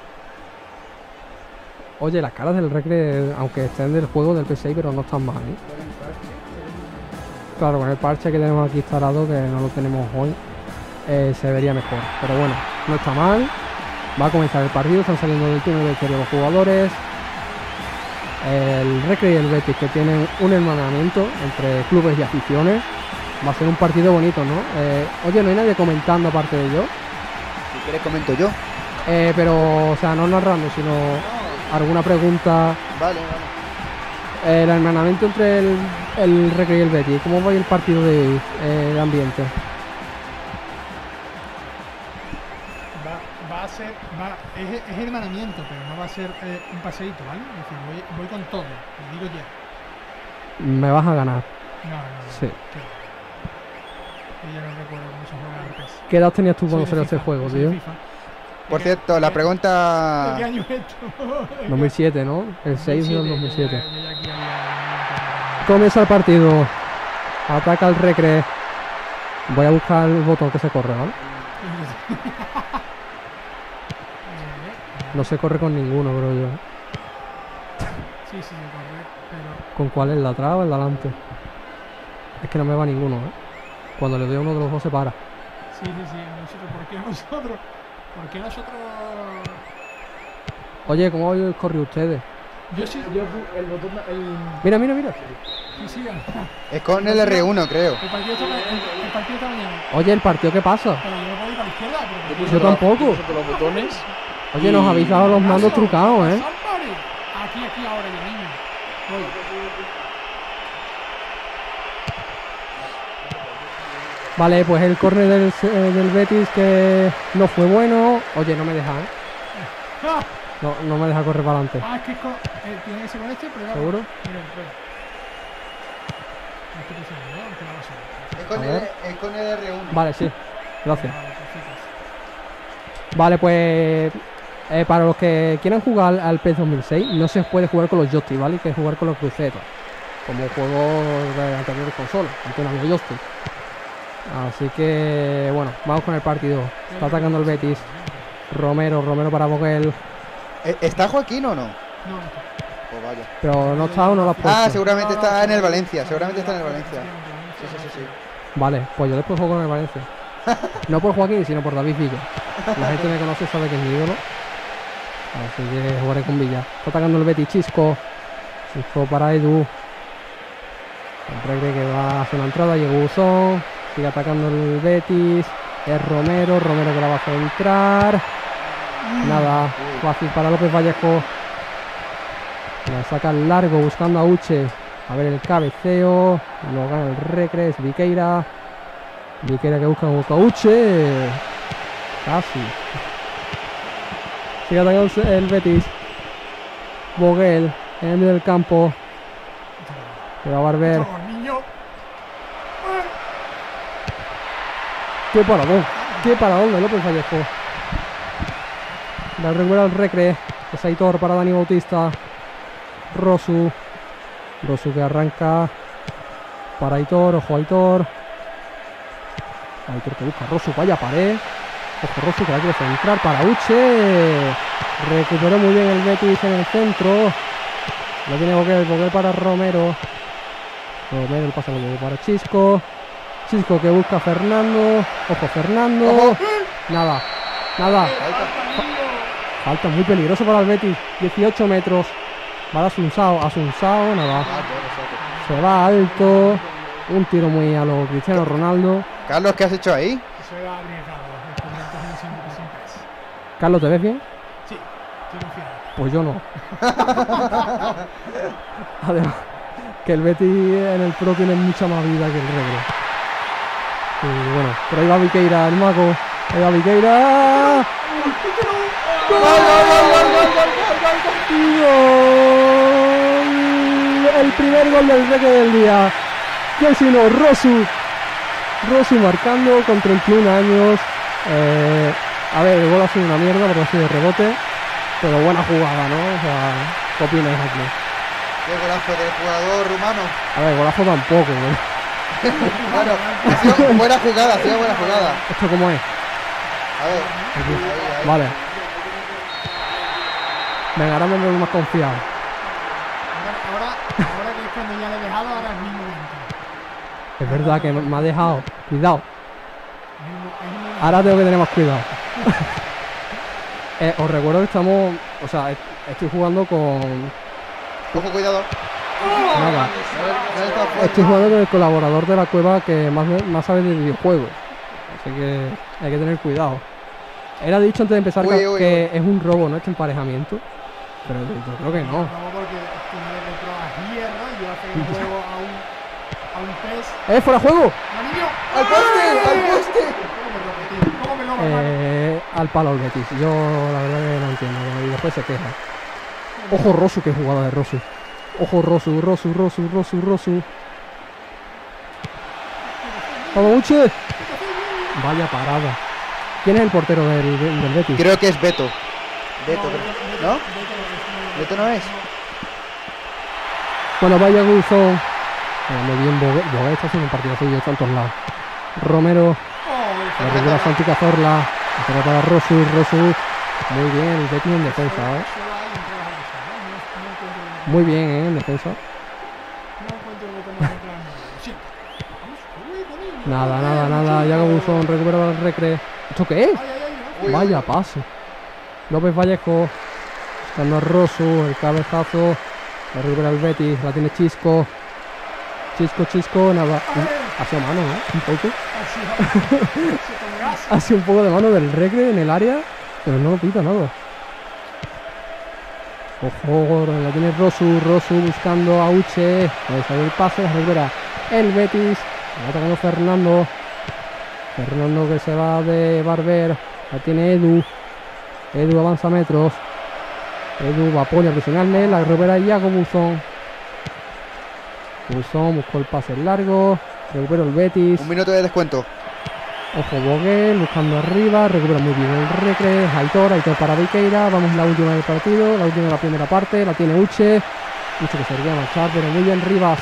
Oye, las caras del Recre, aunque estén del juego del P seis, pero no están mal, ¿eh? Claro, con el parche que tenemos aquí instalado, que no lo tenemos hoy, eh, se vería mejor. Pero bueno, no está mal. Va a comenzar el partido, están saliendo del túnel de vestuario los jugadores. El Recre y el Betis, que tienen un hermanamiento entre clubes y aficiones. Va a ser un partido bonito, ¿no? Eh, oye, no hay nadie comentando aparte de yo. Si quieres comento yo. Eh, pero, o sea, no narrando, sino alguna pregunta. Vale, vale. El hermanamiento entre el, el Recre y el Betis. ¿Cómo va el partido de hoy, eh, el ambiente? Va, va a ser, va, es, es hermanamiento, pero no va a ser eh, un paseíto, ¿vale? Es decir, voy, voy con todo, lo digo ya. Me vas a ganar. No, no, no. Sí. Que, que ya no recuerdo cómo se juega el P E S. ¿Qué edad tenías tú Soy cuando de salió FIFA, este juego, soy de tío? FIFA. Por cierto, la pregunta... ¿De qué año es esto? dos mil siete, ¿no? El seis del dos mil siete. Yo ya- yo ya aquí había- Comienza el partido. Ataca el Recre. Voy a buscar el botón que se corre, ¿vale? No se corre con ninguno, creo yo. Sí, sí, correcto, pero... ¿Con cuál es? ¿La atrás o el de adelante? Es que no me va ninguno, ¿eh? Cuando le doy a uno de los dos se para. Sí, sí, sí, nosotros, ¿por qué nosotros? ¿Por qué nosotros...? Oye, ¿cómo habéis corrido ustedes? Yo sí... Yo el botón... El... Mira, mira, mira. Sí, sí, Es con el R uno, creo. El partido está, el, el partido está mañana. Oye, ¿el partido qué pasa? Pero yo no puedo ir para la izquierda. Pero... Yo tampoco. Los botones. Oye, nos habéis dado los mandos trucados, ¿eh? Somebody. Aquí, aquí, ahora, yo, niño. Voy. Vale, pues el córner del, eh, del Betis que no fue bueno. Oye, no me deja, ¿eh? Ah, No, no me deja correr para adelante. ah, es que es con, eh, tiene que ser con este, pero... ¿Seguro? Mira, espera. No estoy pensando, ¿no? Aunque la vas a ver. Es con, A el, ver. es con el R uno. Vale, sí. Gracias. Vale, perfecto. Vale, pues eh, para los que quieran jugar al P E S dos mil seis, no se puede jugar con los joysticks, ¿vale? Hay que jugar con los crucetas, como juegos de anteriores consolas, aunque no había joystick. Así que, bueno, vamos con el partido. Está atacando el Betis. Romero, Romero para Boguel. ¿E- ¿Está Joaquín o no? No, no está. Pues vaya. Pero no está o no lo has puesto. Ah, seguramente está en el Valencia. Seguramente está en el Valencia. Sí, sí, sí, sí. Vale, pues yo después juego con el Valencia. No por Joaquín, sino por David Villa. La gente me conoce, sabe que es mi ídolo. Así que jugaré con Villa. Está atacando el Betis, Chisco. Chisco para Edu. El Recre que va a hacer una entrada. Llega Usón. Sigue atacando el Betis. Es Romero. Romero que la va a centrar. Nada. Fácil para López Vallejo. La saca largo buscando a Uche. A ver el cabeceo. Lo gana el Recre. Es Viqueira. Viqueira que busca a Uche. Casi. Sigue atacando el Betis. Boguel en el medio del campo. Que va a Barber. Niño. Qué paradón. Qué paradón de López Vallejo. La recupera el Recre. Es Aitor para Dani Bautista. Rosu. Rosu que arranca para Aitor. Ojo Aitor. Aitor que busca a Rosu. Vaya pared. Ojo Rosu que la quiere centrar para Uche. Recuperó muy bien el Betis en el centro. Lo tiene Boguel. Boguel para Romero. Romero el pase lo lleva para Chisco. Chisco que busca a Fernando. Ojo Fernando. Ojo. Nada. Nada. Falta muy peligroso para el Betis. dieciocho metros. Va a Asunsao. Asunsao. Nada. Se va alto. Un tiro muy a lo Cristiano Ronaldo. Carlos, ¿qué has hecho ahí? Eso era arriesgado. Los comentarios sin, sin P E S. Carlos, ¿te ves bien? Sí, estoy confiado. Pues yo no. Además, que el Betis en el Pro tiene mucha más vida que el Recre. Y bueno, pero ahí va Viqueira, el mago. Ahí va Viqueira. ¡Gol! El primer gol del Recre del día. ¿Quién sino? Rosu. Rosu marcando con treinta y un años. Eh, a ver, el gol ha sido una mierda porque ha sido de rebote. Pero buena jugada, ¿no? O sea, ¿qué opináis aquí? Qué golazo del jugador rumano. A ver, golazo tampoco, ¿no? Bueno, ha sido buena jugada, ha sido buena jugada. ¿Esto cómo es? A ver. Aquí. Ahí, ahí. Vale. Venga, ahora me veo más confiado. Ahora, ahora, ahora que es cuando ya le he dejado, ahora es mi momento. Es verdad que me ha dejado. Cuidado. Ahora tengo que tener más cuidado. eh, os recuerdo que estamos... O sea, estoy jugando con... Ojo, cuidado. Nada. Estoy jugando con el colaborador de la cueva que más, más sabe de videojuegos. Así que hay que tener cuidado. Era dicho antes de empezar uy, que, uy, que uy. es un robo, ¿no? Este emparejamiento. Pero yo, yo creo que no. No, porque tú me retro a hierro y yo hace un juego a un, a un pez. ¡Eh, fuera de juego! ¡No, niño! ¡Al poste! ¡Al poste! ¿Cómo me lo tío? ¿Cómo me lo Eh, al palo el Betis. Yo la verdad que no entiendo. Y después se queja. Ojo Rosu, qué jugada de Rosu. Ojo Rosu, Rosu, Rosu, Rosu, Rosu. ¡Vamos, Uche! Vaya parada. ¿Quién es el portero del, del Betis? Creo que es Beto. Beto, ¿no? Beto no es. Bueno, vaya Guzón. Eh, muy bien, Boguet. Boguet está haciendo un partido suyo, está en todos lados. Romero. La recupera Santi Cazorla. La pelota para Rosu, Rosu. Muy bien, el Betis en defensa, ¿eh? Muy bien, ¿eh? En defensa. Nada, nada, nada. Yago Guzón recupera el Recre. ¿Esto qué es? Vaya pase. López Vallejo. Buscando a Rosu. El cabezazo. La recupera el Betis. La tiene Chisco. Chisco, Chisco. Nada. Ha sido mano, ¿eh? Un poco. Ha sido un poco de mano del Recre en el área. Pero no lo pita nada. Ojo, la tiene Rosu. Rosu buscando a Uche. Ahí sale el pase. La recupera el Betis. Va atacando Fernando. Fernando que se va de Barber. La tiene Edu. Edu avanza metros. Edu va a Poli a presionarle. La recupera Iago Buzón. Buzón buscó el pase largo. Recupera el Betis. Un minuto de descuento. Ojo Boguel buscando arriba. Recupera muy bien el Recre. Aitor. Aitor para Viqueira. Vamos la última del partido. La última de la primera parte. La tiene Uche. Uche que se quería marchar. Pero muy bien Rivas.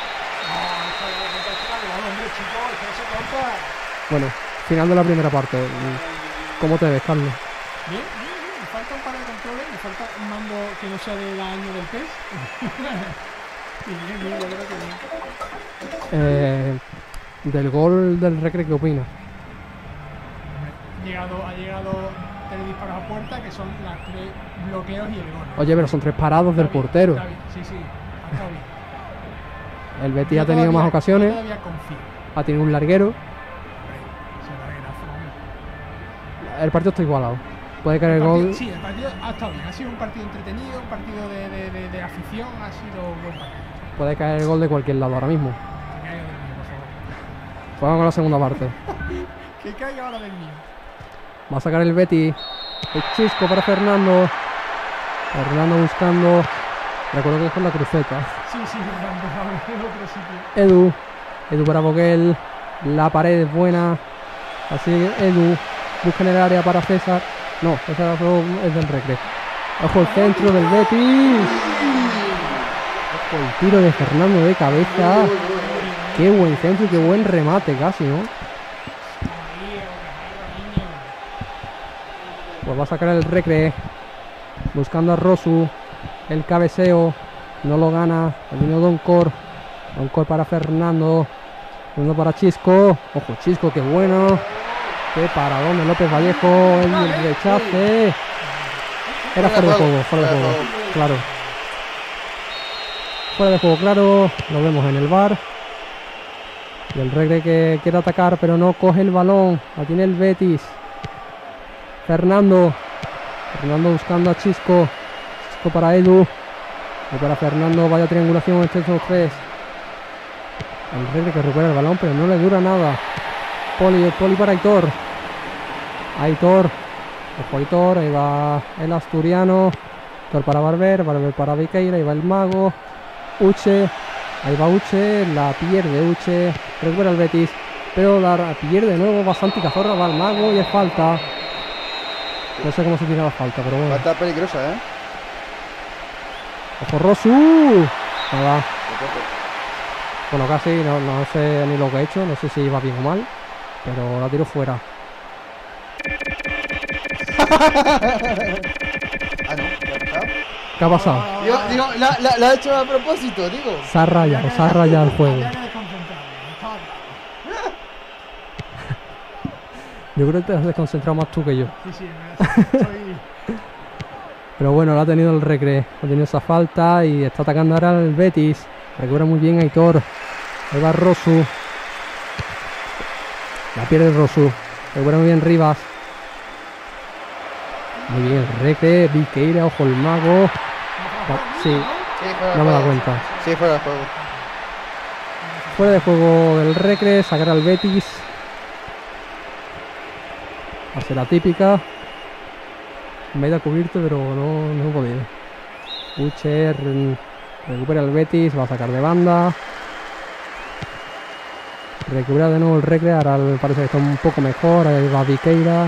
Bueno, final de la primera parte. ¿Cómo te ves, Carlos? Bien, bien, bien. Me falta un par de controles, me falta un mando que no sea del año del pez. Y bien, bien, yo creo que bien. Eh, del gol del Recre, ¿qué opinas? Ha llegado, ha llegado tres disparos a puerta, que son las tres bloqueos y el gol. Oye, pero son tres parados del portero. Está bien, sí, sí, ha estado bien. El Betis Yo ha tenido todavía- más ocasiones. yo todavía confío. Ha tenido un larguero. El partido está igualado. Puede caer el, El partido- gol. Sí, el partido ha estado bien. Ha sido un partido entretenido, un partido de, de, de, de afición. Ha sido un buen partido. Puede caer el gol de cualquier lado ahora mismo. Que caiga del mío, por favor. Pues vamos con la segunda parte. Que caiga ahora del mío. Va a sacar el Betis. El Chisco para Fernando. Fernando buscando. Recuerdo que es con la cruceta. Sí, sí, me han empezado en otro sitio. Edu. Edu para Boguel. La pared es buena. Así que Edu. Busca en el área para César. No, César es del Recre. Ojo el centro del Betis. Ojo el tiro de Fernando de cabeza. Qué buen centro y qué buen remate casi, ¿no? Pues va a sacar el Recre. Buscando a Rosu. El cabeceo. No lo gana. El vino Doncor. Doncor para Fernando. Uno para Chisco. Ojo, Chisco, qué bueno. Qué paradón de López Vallejo. El rechace. Era fuera de juego, fuera de juego. Claro. Fuera de juego, claro. Lo vemos en el V A R. Y el Recre que quiere atacar, pero no coge el balón. La tiene el Betis. Fernando. Fernando buscando a Chisco. Chisco para Edu. Y para Fernando, vaya triangulación entre estos tres. El Recre que recupera el balón, pero no le dura nada. Poli, Poli para Aitor. Aitor. Ojo Aitor, ahí va el asturiano. Aitor para Barber, Barber para Viqueira, ahí va el mago. Uche. Ahí va Uche, la pierde Uche. Recupera el Betis. Pero la pierde de nuevo, bastante Cazorla, va el mago y es falta. No sé cómo se tira la falta, pero bueno. Falta peligrosa, ¿eh? Ojo Rosu. Nada. Bueno, casi, no, no sé ni lo que he hecho, no sé si va bien o mal, pero la tiro fuera. Ah, no, ¿qué ha pasado? ¿Qué ha pasado? Digo, digo la, la, la ha hecho a propósito, digo. Se ha rayado, se ha rayado el juego. Había que desconcentrarme. Estaba Yo creo que te has desconcentrado más tú que yo. Sí, sí, estoy... Pero bueno, lo ha tenido el Recre. Ha tenido esa falta y está atacando ahora el Betis. Recupera muy bien Aitor. Ahí va Rosu. La pierde Rosu. Recupera muy bien Rivas. Muy bien el Recre. Viqueira, ojo el mago. Sí, no me da cuenta. Sí, fuera de juego. Fuera de juego del Recre. Sacar al Betis. Hace la típica. Me he ido a cubrirte, pero no, no he podido. Ucher recupera el Betis, va a sacar de banda. Recupera de nuevo el Recre, ahora parece que está un poco mejor. Ahí va Viqueira.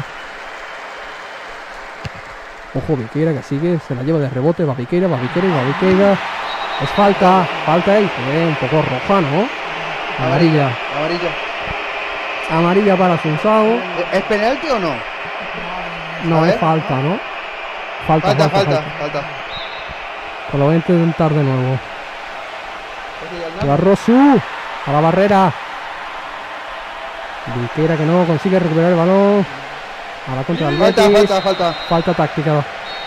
Ojo, Viqueira que sigue, se la lleva de rebote. Va Viqueira, va Viqueira, va Viqueira. Es falta, falta ahí. Eh, un poco roja, ¿no? Amarilla. Amarilla. Amarilla para Sunsao. ¿Es penalti o no? No, es falta, ¿no? Falta, falta, falta, falta, falta. falta. Pues lo voy a intentar de nuevo. Va Rosu a la barrera. Viqueira que no consigue recuperar el balón. A la contra del Falta, Betis. falta, falta. Falta táctica.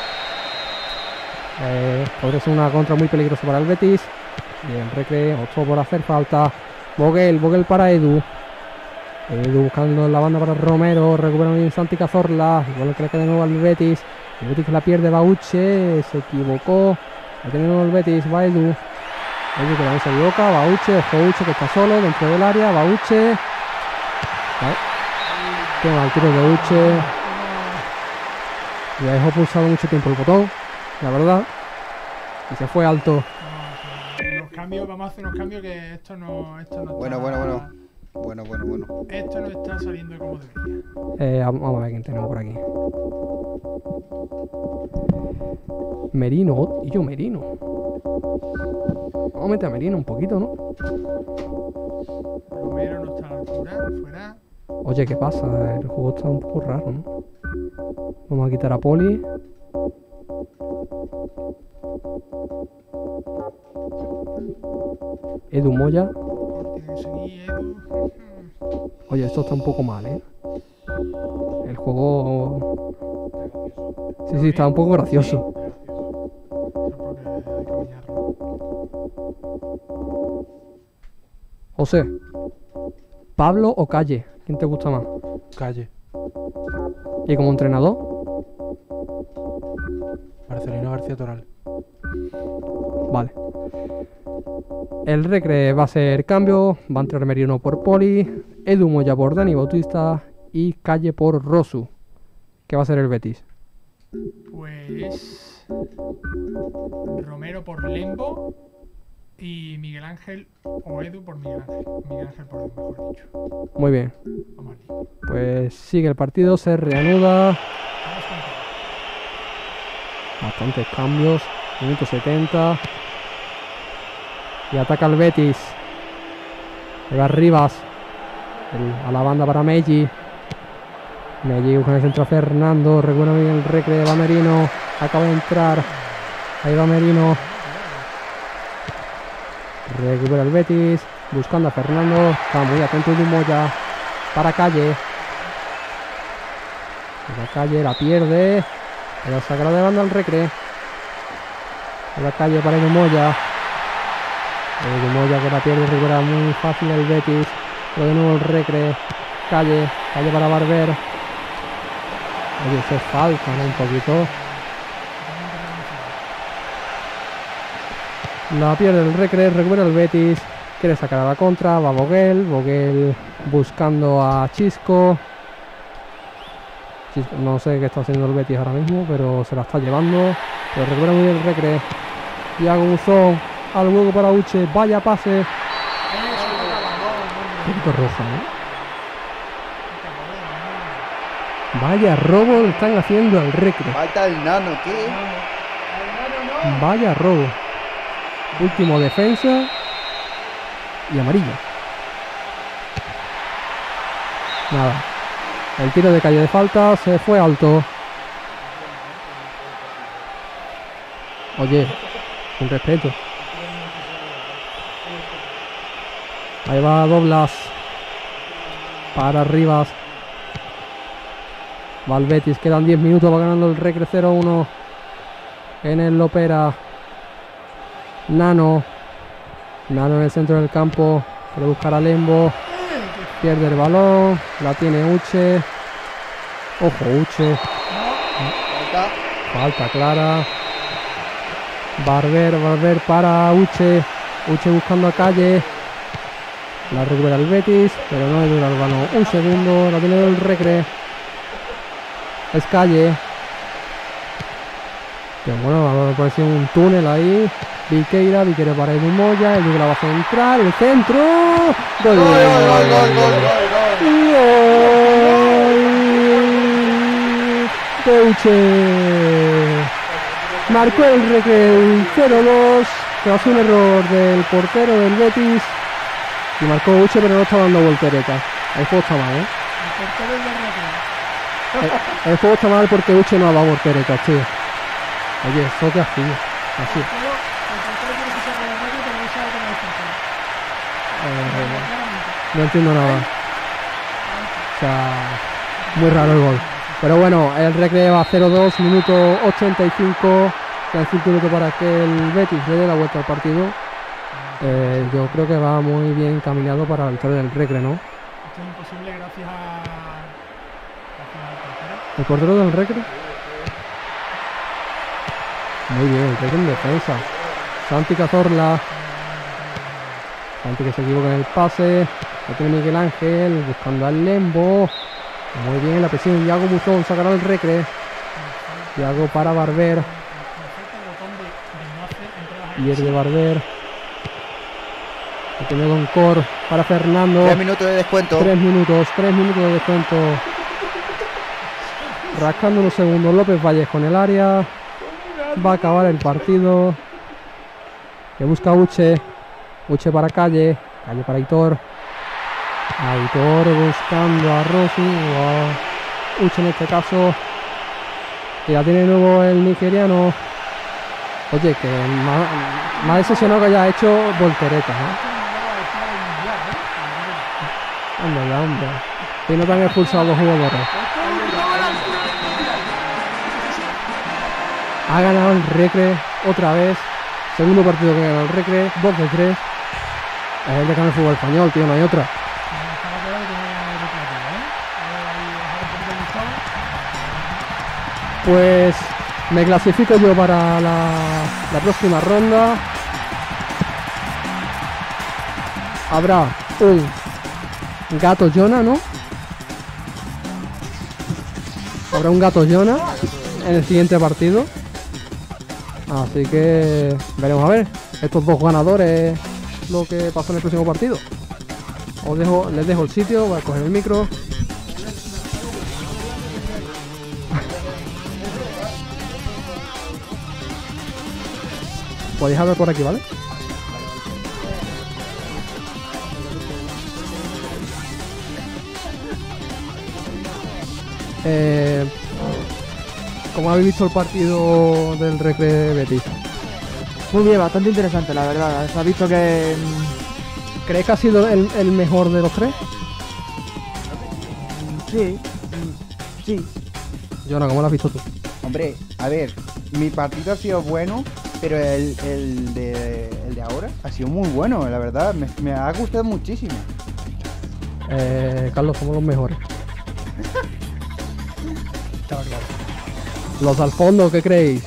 Eh, podría ser una contra muy peligrosa para el Betis. Bien, Recre, ocho por hacer falta. Vogel, Vogel para Edu. Edu buscando la banda para Romero. Recupera bien Santi Cazorla. Igual que le queda de nuevo al Betis. El Betis que la pierde. Bauche se equivocó. La tiene de nuevo el Betis. Va Edu. Edu que también se equivoca. Bauche. Ojo, Bauche que está solo dentro del área. Bauche. Vale. Qué mal tiro de Uche. Ya dejó pulsado mucho tiempo el botón, la verdad. Y se fue alto. Unos cambios, vamos a hacer unos cambios que esto no, esto no Bueno, está, bueno, bueno. Bueno, bueno, bueno. Esto no está saliendo como debería. Eh, vamos a ver quién tenemos por aquí. Merino. Y yo Merino. Vamos a meter a Merino un poquito, ¿no? Romero no está a la altura. Fuera. Oye, ¿qué pasa? El juego está un poco raro, ¿no? Vamos a quitar a Poli. Edu Moya. Oye, esto está un poco mal, ¿eh? El juego... Sí, sí, está un poco gracioso. José. ¿Pablo o Calle? ¿Quién te gusta más? Calle. ¿Y como entrenador? Marcelino García Toral. Vale. El Recre va a ser cambio. Va a entrar Merino por Poli. Edu Moya por Dani Bautista. Y Calle por Rosu. ¿Qué va a ser el Betis? Pues... Romero por Lembo. Y Miguel Ángel o Edu por Miguel Ángel. Miguel Ángel por Edu, mejor dicho. Muy bien. Vamos allí. Pues sigue el partido, se reanuda. Bastantes cambios. Minuto setenta. Y ataca el Betis. Ahí va Rivas. El, a la banda para Meji. Meji con el centro a Fernando. Recuerda bien el Recre. Va Merino. Acaba de entrar. Ahí va Merino. Recupera el Betis. Buscando a Fernando. Está muy atento de Moya. Para Calle. La Calle la pierde. La sacará de banda al Recre. La Calle para Edu Moya. Edu Moya que la pierde. Recupera muy fácil el Betis. Pero de nuevo el Recre. Calle. Calle para Barber. Oye, se falta, ¿no? Un poquito. La pierde el Recre, recupera el Betis. Quiere sacar a la contra, va Vogel. Vogel buscando a Chisco. Chisco. No sé qué está haciendo el Betis ahora mismo, pero se la está llevando. Pero recupera muy bien el Recre. Iago Buzón al hueco para Uche. Vaya pase. Poquito roja, ¿no? Vaya robo le están haciendo al Recre. Falta el nano, ¿qué? Vaya robo. Último defensa. Y amarilla. Nada. El tiro de Calle de falta se fue alto. Oye, con respeto. Ahí va Doblas. Para Rivas. Va el Betis, quedan diez minutos, va ganando el Recre cero uno. En el Lopera. Nano. Nano en el centro del campo. Quiere buscar a Lembo. Pierde el balón. La tiene Uche. Ojo, Uche. Falta. Falta clara. Barber, Barber para Uche. Uche buscando a Calle. La recupera el Betis, pero no le dura el balón. Un segundo, la tiene el Recre. Es Calle. Que bueno, apareció un túnel ahí. Viqueira, Viqueira para Edu Moya. Edu la va a centrar. El centro. Gol, Gol, gol, gol, gol, gol, gol, gol. De Uche. Marcó el Recre el cero dos. Tras un error del portero del Betis. Y marcó Uche, pero no está dando voltereta. El juego está mal, ¿eh? El, el juego está mal porque Uche no ha dado voltereta, tío. Oye, eso que así. Así. Eh, no entiendo nada. O sea, muy raro el gol. Pero bueno, el Recre va cero dos, minuto ochenta y cinco. Quedan cinco minutos para que el Betis le dé la vuelta al partido. Eh, yo creo que va muy bien encaminado para la victoria del Recre, ¿no? Esto es imposible gracias a... gracias al portero. ¿El portero del Recre? Muy bien, el Recre en defensa. Santi Cazorla. Santi que se equivoca en el pase. Lo tiene Miguel Ángel buscando al Lembo. Muy bien, la presión de Iago Buzón. Sacará el Recre. Iago para Barber. Y es de Barber. Lo tiene Don Cor para Fernando. Tres minutos de descuento. Tres minutos, tres minutos de descuento. Rascando unos segundos López Vallejo en el área. Va a acabar el partido. Que busca Uche. Uche para Calle. Calle para Aitor. Aitor buscando a Rossi. O a Uche en este caso. Y la tiene de nuevo el nigeriano. Oye, que me ha decepcionado que haya hecho voltereta, ¿no? Anda ya, hombre. Y no te han expulsado los jugadores. Ha ganado el Recre otra vez. Segundo partido que gana el Recre. dos de tres. Es el de ganar el fútbol español, tío, no hay otra. Pues me clasifico yo para la, la próxima ronda. Habrá un Gato Jona, ¿no? Habrá un Gato Jona en el siguiente partido. Así que veremos a ver estos dos ganadores lo que pasó en el próximo partido. Os dejo, les dejo el sitio, voy a coger el micro. Podéis hablar por aquí, ¿vale? Eh, ¿Cómo habéis visto el partido del Recre Betis? Muy bien, bastante interesante, la verdad. Se ha visto que... ¿Crees que ha sido el, el mejor de los tres? Sí, sí. Jonah, ¿cómo lo has visto tú? Hombre, a ver, mi partido ha sido bueno, pero el, el, de, el de ahora ha sido muy bueno, la verdad. Me, me ha gustado muchísimo. Eh, Carlos, somos los mejores. Los al fondo, ¿qué creéis?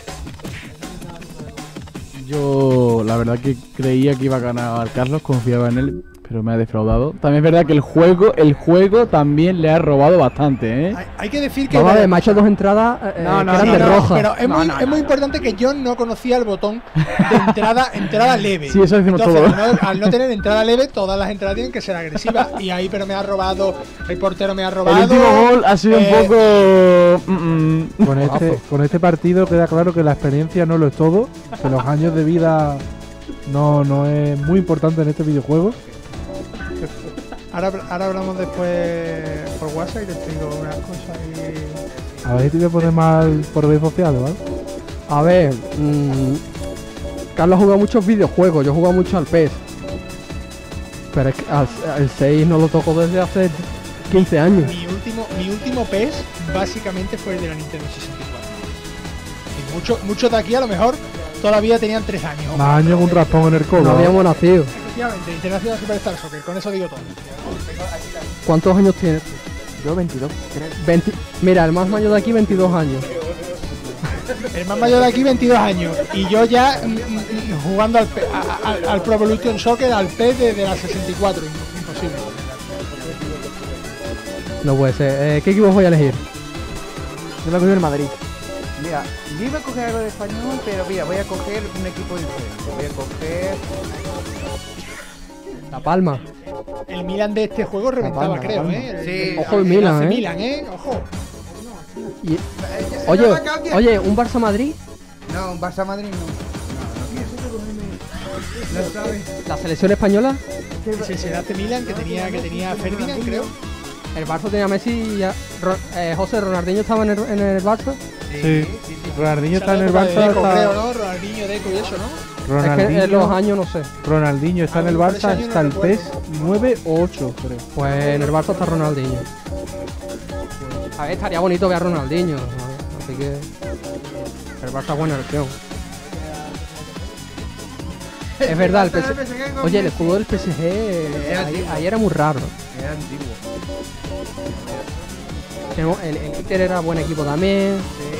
Yo la verdad que creía que iba a ganar Carlos, confiaba en él, pero me ha defraudado. También es verdad que el juego, el juego también le ha robado bastante, ¿eh? Hay, hay que decir que... Vamos a ver, me ha hecho dos entradas eh, no, no, que eran no, de no, roja. Pero es, no, muy, no, es no, muy no. importante que yo no conocía el botón de entrada entrada leve. Sí, eso decimos Entonces, todos. al no, al no tener entrada leve, todas las entradas tienen que ser agresivas. Y ahí, pero me ha robado, el portero me ha robado. El último gol ha sido eh, un poco... Mm, mm. Con este, con este partido queda claro que la experiencia no lo es todo, que los años de vida no, no es muy importante en este videojuego. Ahora, ahora hablamos después por WhatsApp y te explico unas cosas y... A ver si te voy a poner mal por redes sociales, ¿vale? A ver, mmm, Carlos ha jugado muchos videojuegos, yo he jugado mucho al P E S. Pero es que al, al seis no lo toco desde hace quince años. Mi último, mi último P E S básicamente fue el de la Nintendo sesenta y cuatro. Y muchos muchos de aquí a lo mejor todavía tenían tres años. Más años que un raspón en el codo. No habíamos nacido. Efectivamente, International Superstar Soccer, con eso digo todo. ¿Cuántos años tienes? Yo veintidós, creo. veinte. Mira, el más mayor de aquí, veintidós años. El más mayor de aquí, veintidós años. Y yo ya mm, mm, jugando al, P- a- a- al Pro Evolution Soccer, al P E S de la sesenta y cuatro. Imposible. No puede ser. Eh, ¿Qué equipo voy a elegir? Yo me voy del Madrid. Mira, yo iba a coger algo de español, pero mira, voy a coger un equipo diferente. Voy a coger... La Palma. El Milan de este juego reventaba, Palma, creo, la ¿eh? El- Sí. el- Ojo el el Milan, A C ¿eh? Milan, ¿eh? Ojo. Y- Oye, oye, ¿un Barça Madrid? No, un Barça Madrid no. No sabes. ¿La selección española? Sí, sí, el A C Milan que tenía, que tenía Ferdinand, creo. El Barça tenía Messi y ya. Ro- eh, José Ronaldinho estaba en el, en el Barça. Sí, Ronaldinho está en el Esa es la Barça. época de Deco, Está... creo, ¿no? Ronaldinho, Deco y eso, ¿no? Es que en Ronaldinho, los años no sé. Ronaldinho está en el Ah, por ese Barça año no hasta el recuerdo. P E S nueve o ocho, creo. Pues en el Barça está Ronaldinho. A ver, estaría bonito ver a Ronaldinho. ¿no? Así que. El Barça es buena elección. Es verdad, el P S G. Oye, el escudo del P S G ahí, ahí era muy raro. Era antiguo. Tenemos- El, el Inter era buen equipo también.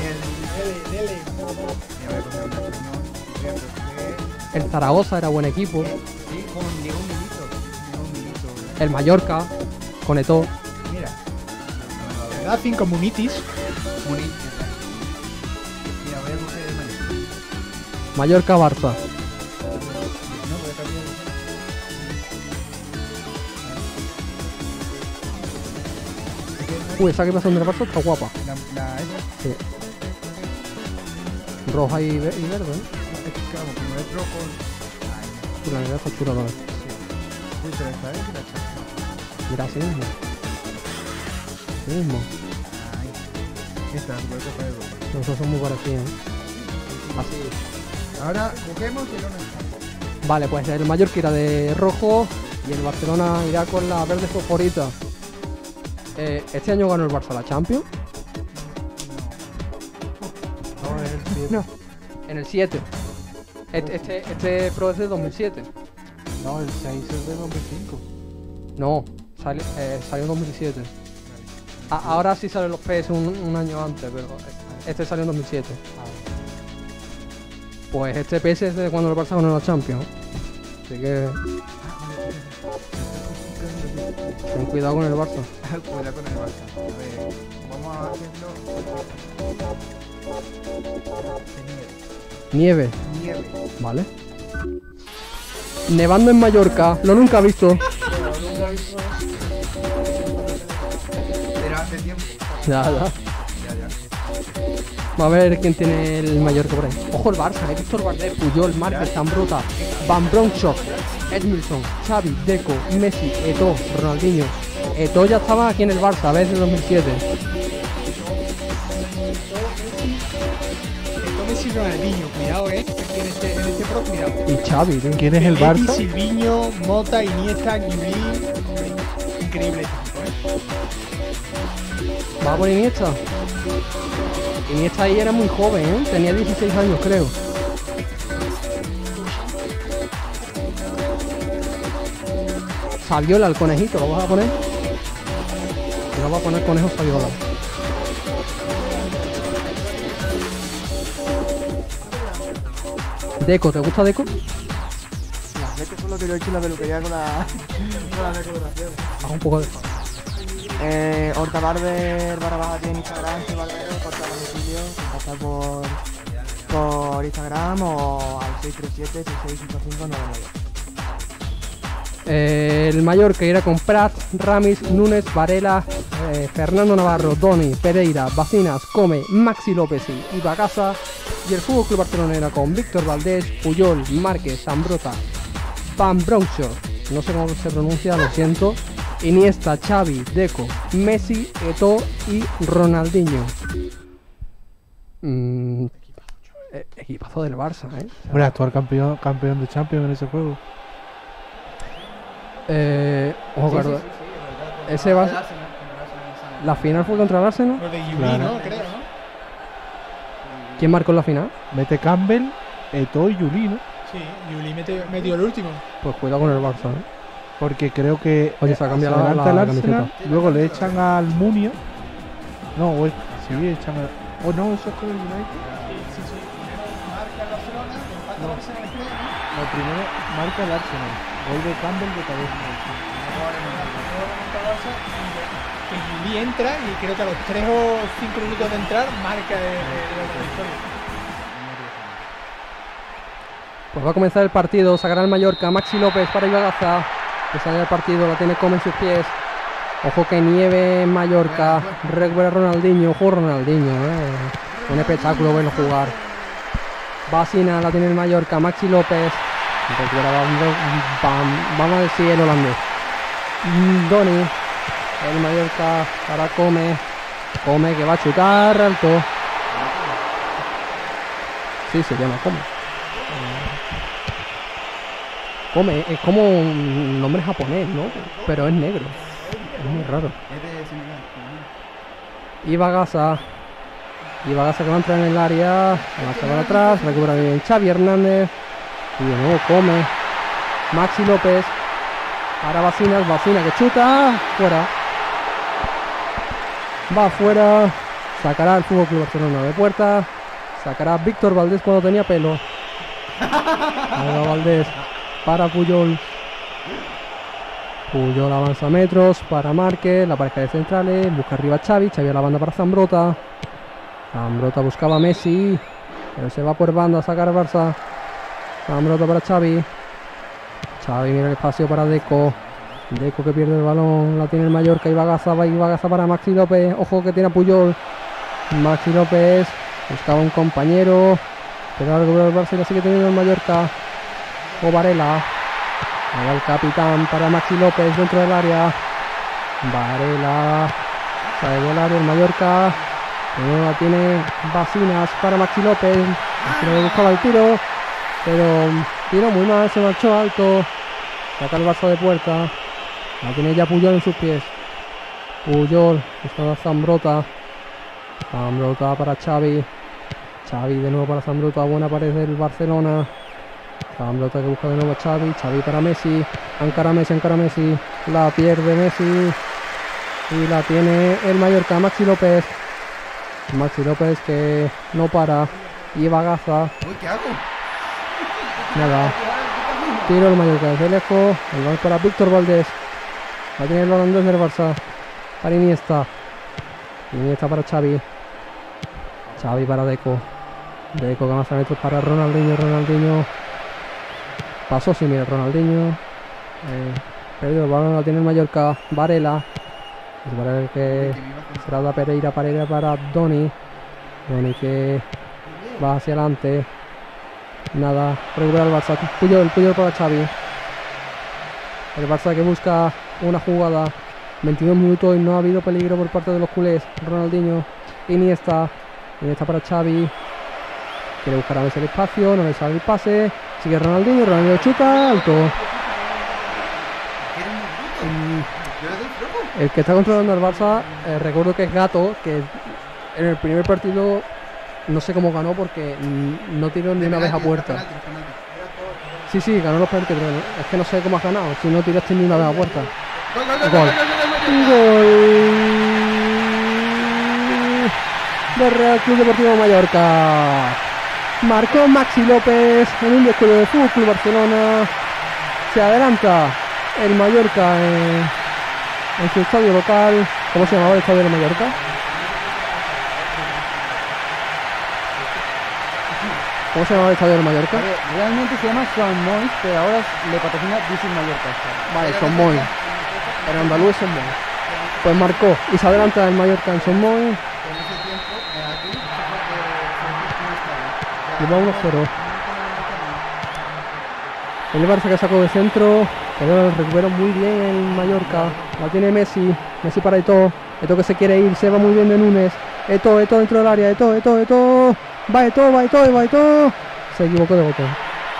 El Zaragoza era buen equipo. Sí, con Diego Milito. Diego Milito. El Mallorca, con Eto'o. Mira. El Racing Communities. Bonito. Mira, voy a coger el Madrid. Mallorca, Barça. No, voy a cambiar de... Uy, esa que pasó del Barça está guapa. La, la esa. Sí. Roja y, ve- y verde, ¿eh? Es que claro, como es rojo. Ay, La verdad está chula también. no. Uy, pero esta es la chacha. Mira, así mismo. Así mismo. Ay. Esta, voy a coger el rojo. Los dos son muy parecidos, ¿eh? Así. Ahora cogemos y no nos... Vale, pues el Mallorca irá de rojo y el Barcelona irá con la verde fosforita. Eh, este año ganó el Barça la Champions. No, es el siete. No. En el siete. Este, este, este Pro es de dos mil siete. No, el seis es de dos mil cinco. No, sali- eh, salió en dos mil siete. A- ahora sí salen los P S un, un año antes, pero este salió en dos mil siete. Pues este P S es de cuando el Barça ganó la Champions. Así que... ten cuidado con el Barça. Cuidado con el Barça. A ver, vamos a hacerlo... de Nieve. nieve. Nieve. Vale. Nevando en Mallorca. Lo nunca he visto. Pero hace tiempo. Ya, ya. Ya, ya. Vamos a ver quién tiene el Mallorca por ahí. Ojo el Barça, eh. Víctor Valdés, Puyol, Márquez, Zambruta, Van Bronckhorst, Edmilson, Xavi, Deco, Messi, Eto'o, Ronaldinho. Eto'o ya estaba aquí en el Barça, a veces en dos mil siete. Esto Messi y Ronaldinho, cuidado, eh. Aquí en este, en este Pro, cuidado. Y Xavi, tío. ¿Quién es el Benetti, Barça? Silviño, Mota, Iniesta, Guilín. Increíble equipo, eh. ¿Va por Iniesta? Iniesta ahí era muy joven, ¿eh? Tenía dieciséis años, creo. Saviola, el conejito, ¿lo vas a poner? No va a poner conejo Saviola. Deco, ¿te gusta Deco? Las veces fue lo que yo he hecho en la peluquería con la, con la decoración. Haz un poco de... Eh, Horta Barber barra baja aquí en Instagram, soy Barbero, corta domicilio, contactar por, por Instagram o al seis tres siete, seis seis cinco cinco nueve nueve. Eh, el Mallorca irá con Prat, Ramis, Núñez, Varela, eh, Fernando Navarro, Doni, Pereira, Bacinas, Come, Maxi López y Bacasa. Y el Fútbol Club Barcelona irá con Víctor Valdés, Puyol, Márquez, Zambruta, Van Bronckhorst, no sé cómo se pronuncia, lo siento, Iniesta, Xavi, Deco, Messi, Eto'o y Ronaldinho. Mm, eh, equipazo del Barça, ¿eh? Hombre, actual campeón, campeón de Champions en ese juego. Eh, ojo, Sí, Cardo- sí, sí, sí, es verdad. ese va- Con Barça, con Barça, La final fue contra el Arsenal. Lo de Yuri, Claro. ¿no? Creo, ¿no? ¿Quién marcó en la final? Mete Campbell, Eto'o y Yuli, ¿no? Sí, Yuli metió, metió el último. Pues cuidado con el Barça, ¿eh? Porque creo que Oye, se ha cambiado la- adelanta la el Arsenal, camiseta. luego le echan al Munia. No, o es- sí, echan al. Oh, no, eso es con el United. Sí, sí, sí. Primero marca el Barcelona, empata el Arsenal, creo, ¿no? No, primero marca el Arsenal. Gol de Campbell de cabeza. Que Yuli entra y creo que a los tres o cinco minutos de entrar marca el, el, el victoria. Pues va a comenzar el partido, sacará el Mallorca, Maxi López para Ibagaza, que sale el partido, la tiene Come en sus pies. Ojo que nieve en Mallorca, recupera Ronaldinho, ojo Ronaldinho, eh. Un espectáculo verlo jugar. Basina, la tiene el Mallorca, Maxi López, recupera Bam- vamos a decir el holandés. Mm, Doni, el Mallorca para Come, Come que va a chutar alto. Sí, se llama Come. Come, es como un nombre japonés, ¿no? Pero es negro. Es muy raro. Ibagaza. Ibagaza que va a entrar en el área. Avanza para atrás. Recupera bien Xavi Hernández. Y de nuevo Come. Maxi López. Para Basinas. Basina que chuta. Fuera. Va afuera. Sacará el Fútbol Club Barcelona de puerta. Sacará Víctor Valdés cuando tenía pelo. Ahí va Valdés. Para Puyol. Puyol avanza metros para Márquez, la pareja de centrales, busca arriba a Xavi, Xavi a la banda para Zambrota. Zambrota buscaba a Messi, pero se va por banda a sacar al Barça. Zambrota para Xavi. Xavi mira el espacio para Deco. Deco que pierde el balón, la tiene el Mallorca, Ibagaza, va Ibagaza para Maxi López, ojo que tiene a Puyol. Maxi López buscaba un compañero, pero ahora recupera el Barça y la sigue teniendo el Mallorca. O Varela. Ahí va el capitán para Maxi López dentro del área. Varela. Sale del área el Mallorca. Primero la tiene Basinas para Maxi López. Maxi López buscaba el tiro. Pero tiro muy mal, se marchó alto. Saca el Barça de puerta. La tiene ya Puyol en sus pies. Puyol. Buscando a Zambrota. Zambrota para Xavi. Xavi de nuevo para Zambrota. Buena pared del Barcelona. Zambrota que busca de nuevo a Xavi, Xavi para Messi, encara Messi, encara Messi, la pierde Messi y la tiene el Mallorca, Maxi López. Maxi López que no para, y Ibagaza. Uy, ¿qué hago? Nada, tiro el Mallorca desde lejos, el balón para Víctor Valdés, la tiene el holandés del Barça, para Iniesta, Iniesta para Xavi, Xavi para Deco, Deco que avanza metros para Ronaldinho, Ronaldinho. Pasó sin mirar Ronaldinho. Eh, perdió el balón, la tiene el Mallorca. Varela. Es Varela que será da Pereira, Pereira para Doni. Doni que va hacia adelante. Nada, recupera el Barça. Puyol, Puyol para Xavi. El Barça que busca una jugada. veintidós minutos y no ha habido peligro por parte de los culés. Ronaldinho. Iniesta. Iniesta para Xavi. Quiere buscar a Messi el espacio, no le sale el pase. Sigue Ronaldinho, Ronaldinho chuta, alto. El que está controlando al Barça, eh, recuerdo que es Gato, que en el primer partido no sé cómo ganó porque mm, no tiró ni una vez a puerta. Sí, sí, ganó los penaltis, pero es que no sé cómo has ganado, si no tiraste ni una vez a puerta. Gol. Gol del Real Club Deportivo Mallorca. Marcó Maxi López en un descuido de Fútbol Club Barcelona. Se adelanta el Mallorca en, en su estadio local. ¿Cómo se llamaba el estadio de Mallorca? ¿Cómo se llamaba el estadio de Mallorca? Realmente se llama Son Mois, pero ahora le patrocina Visit Mallorca. Vale, Son Mois. En andaluz Son Mois. Pues marcó y se adelanta el Mallorca en Son Mois. Y va uno cero. El Barça que sacó de centro, pero lo recuperó muy bien el Mallorca. La tiene Messi, Messi para Eto'o. Eto'o que se quiere ir, se va muy bien de Núñez. Eto'o, Eto'o dentro del área, Eto'o, Eto'o, Eto'o. Va Eto'o, va Eto'o, va Eto'o. Se equivocó de botón.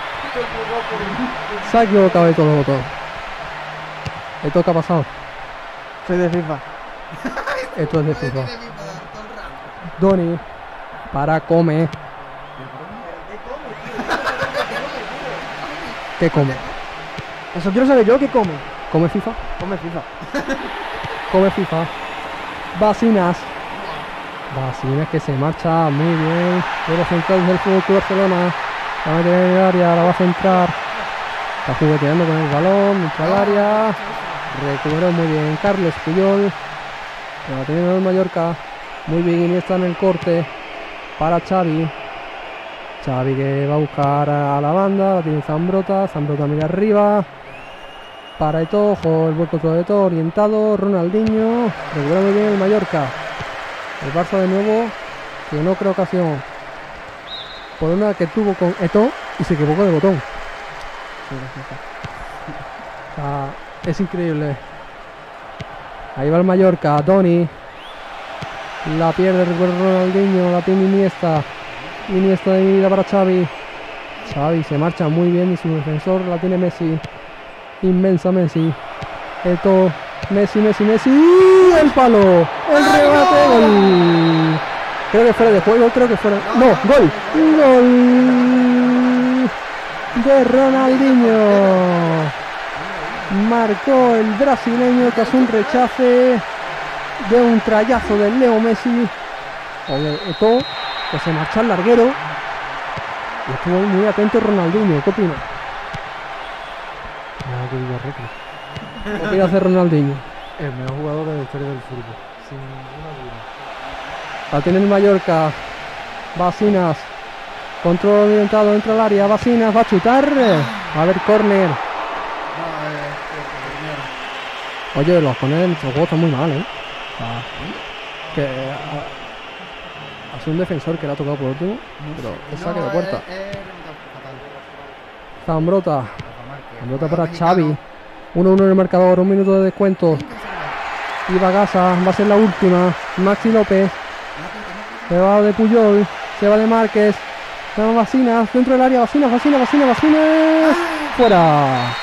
Se ha equivocado Eto'o de botón. Eto'o, ¿qué ha pasado? Soy de FIFA. Esto es de FIFA. Doni para Come. ¿Qué come? Eso quiero saber yo, ¿qué come? ¿Come FIFA? Come FIFA. Come FIFA. Basinas. Basinas que se marcha muy bien. De los centrales del Fútbol Club Barcelona. La va a meter en el área, la va a centrar. Está jugueteando con el balón. Mucha al área. Recuperó muy bien Carles Puyol. La va a tener el Mallorca. Muy bien Iniesta en el corte. Para Xavi. Xavi que va a buscar a la banda. La tiene Zambrota. Zambrota mira arriba. Para Eto'o. Ojo, el buen control de Eto'o. Orientado. Ronaldinho. Recupera muy bien el Mallorca. El Barça de nuevo. Que no creo ocasión. Por una que tuvo con Eto'o. Y se equivocó de botón. O sea, es increíble. Ahí va el Mallorca. Doni. La pierde el Ronaldinho. La tiene Iniesta. Iniesta de vida para Xavi. Xavi se marcha muy bien y su defensor la tiene Messi. Inmensa Messi. Eto'o. Messi, Messi, Messi. El palo. El rebate. Gol. Creo que fuera de juego. Creo que fuera. No, gol. Gol de Ronaldinho. Marcó el brasileño tras un rechace de un trayazo de Leo Messi. O de Eto'o, que se marchó al larguero. Y estuvo muy atento Ronaldinho. ¿Qué opina? Nada que diga Recre. ¿Qué opina hacer Ronaldinho? El mejor jugador de la historia del fútbol. Sin ninguna duda. La tiene el Mallorca. Basinas. Control orientado dentro del área. Basinas va a chutar. A ver, córner. Oye, los corners en nuestro juego están muy mal, ¿eh? O sea, que ha, ha sido un defensor que le ha tocado por último, pero es saque de puerta. Zambrota. Zambrota para Xavi. uno uno en el marcador, un minuto de descuento. Y Bagasa va a ser la última. Maxi López. Se va de Puyol. Se va de Márquez. Se va Basinas. Dentro del área. Basinas, Basinas, Basinas, Basinas. Fuera.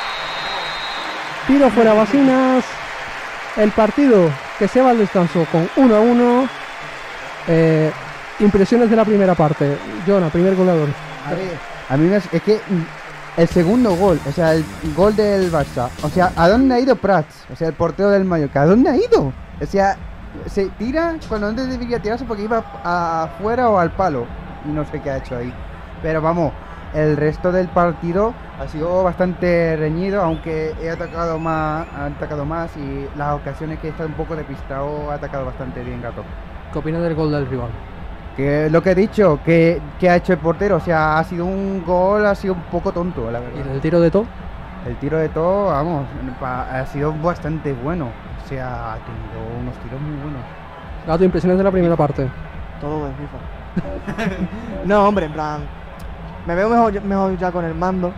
Tiro fuera Basinas. El partido que se va al descanso con uno a uno. Eh, impresiones de la primera parte. Jonah, primer goleador. A ver, a mí me, es que el segundo gol, o sea, el gol del Barça, o sea, ¿a dónde ha ido Prats? O sea, el portero del Mallorca, ¿a dónde ha ido? O sea, se tira cuando antes debería tirarse porque iba afuera o al palo. Y no sé qué ha hecho ahí. Pero vamos, el resto del partido ha sido bastante reñido, aunque he atacado más, ha atacado más y las ocasiones que he estado un poco despistado ha atacado bastante bien Gato. ¿Qué opinas del gol del rival? Que lo que he dicho, que, que ha hecho el portero, o sea, ha sido un gol, ha sido un poco tonto, la verdad. ¿Y el tiro de Eto'o? El tiro de Eto'o, vamos, ha sido bastante bueno, o sea, ha tenido unos tiros muy buenos. Gato, impresiones de la primera parte. Todo de FIFA. No, hombre, en plan, me veo mejor, mejor ya con el mando.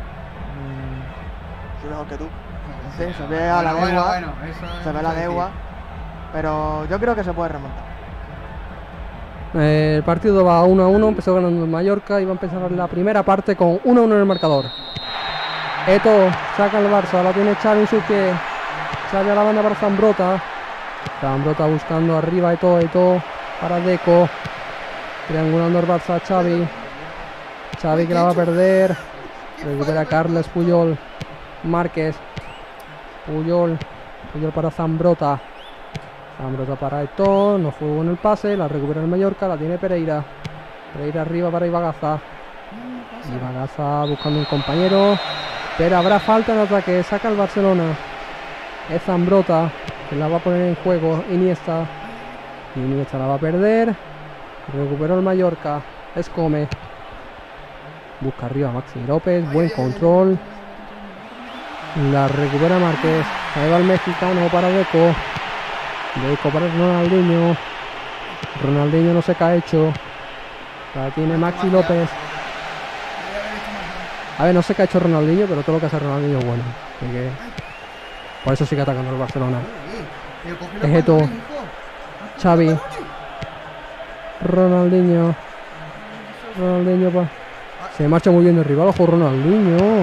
Mm, soy mejor que tú. Sí, se ve a la Bueno, legua, bueno, bueno, eso- se ve a la eso sí. legua, pero yo creo que se puede remontar. Eh, el partido va uno a uno, empezó ganando el Mallorca y va a empezar la primera parte con uno a uno en el marcador. Eto'o saca el Barça, la tiene Xavi en sus pies. Xavi a la banda para Zambrota. Zambrota buscando arriba Eto'o, Eto'o para Deco. Triangulando el Barça a Xavi. Xavi que la va a perder. Recupera Carles Puyol. Márquez. Puyol. Puyol para Zambrota. Zambrota para Eto'o, no fue bueno el pase, la recupera el Mallorca, la tiene Pereira. Pereira arriba para Ibagaza. Ibagaza buscando un compañero. Pero habrá falta en ataque, saca el Barcelona. Es Zambrota, que la va a poner en juego Iniesta. Iniesta la va a perder. Recuperó el Mallorca, es Come. Busca arriba Maxi López, buen control. La recupera Márquez. Ahí va el mexicano para Deco. Deco para Ronaldinho. Ronaldinho no se cae hecho. La tiene Maxi López. A ver, no sé qué ha hecho Ronaldinho, pero todo lo que hace Ronaldinho es bueno. Así que por eso sigue atacando el Barcelona. Es Eto'o. Xavi. Ronaldinho. Ronaldinho pa. Se marcha muy bien el rival. Ojo, Ronaldinho.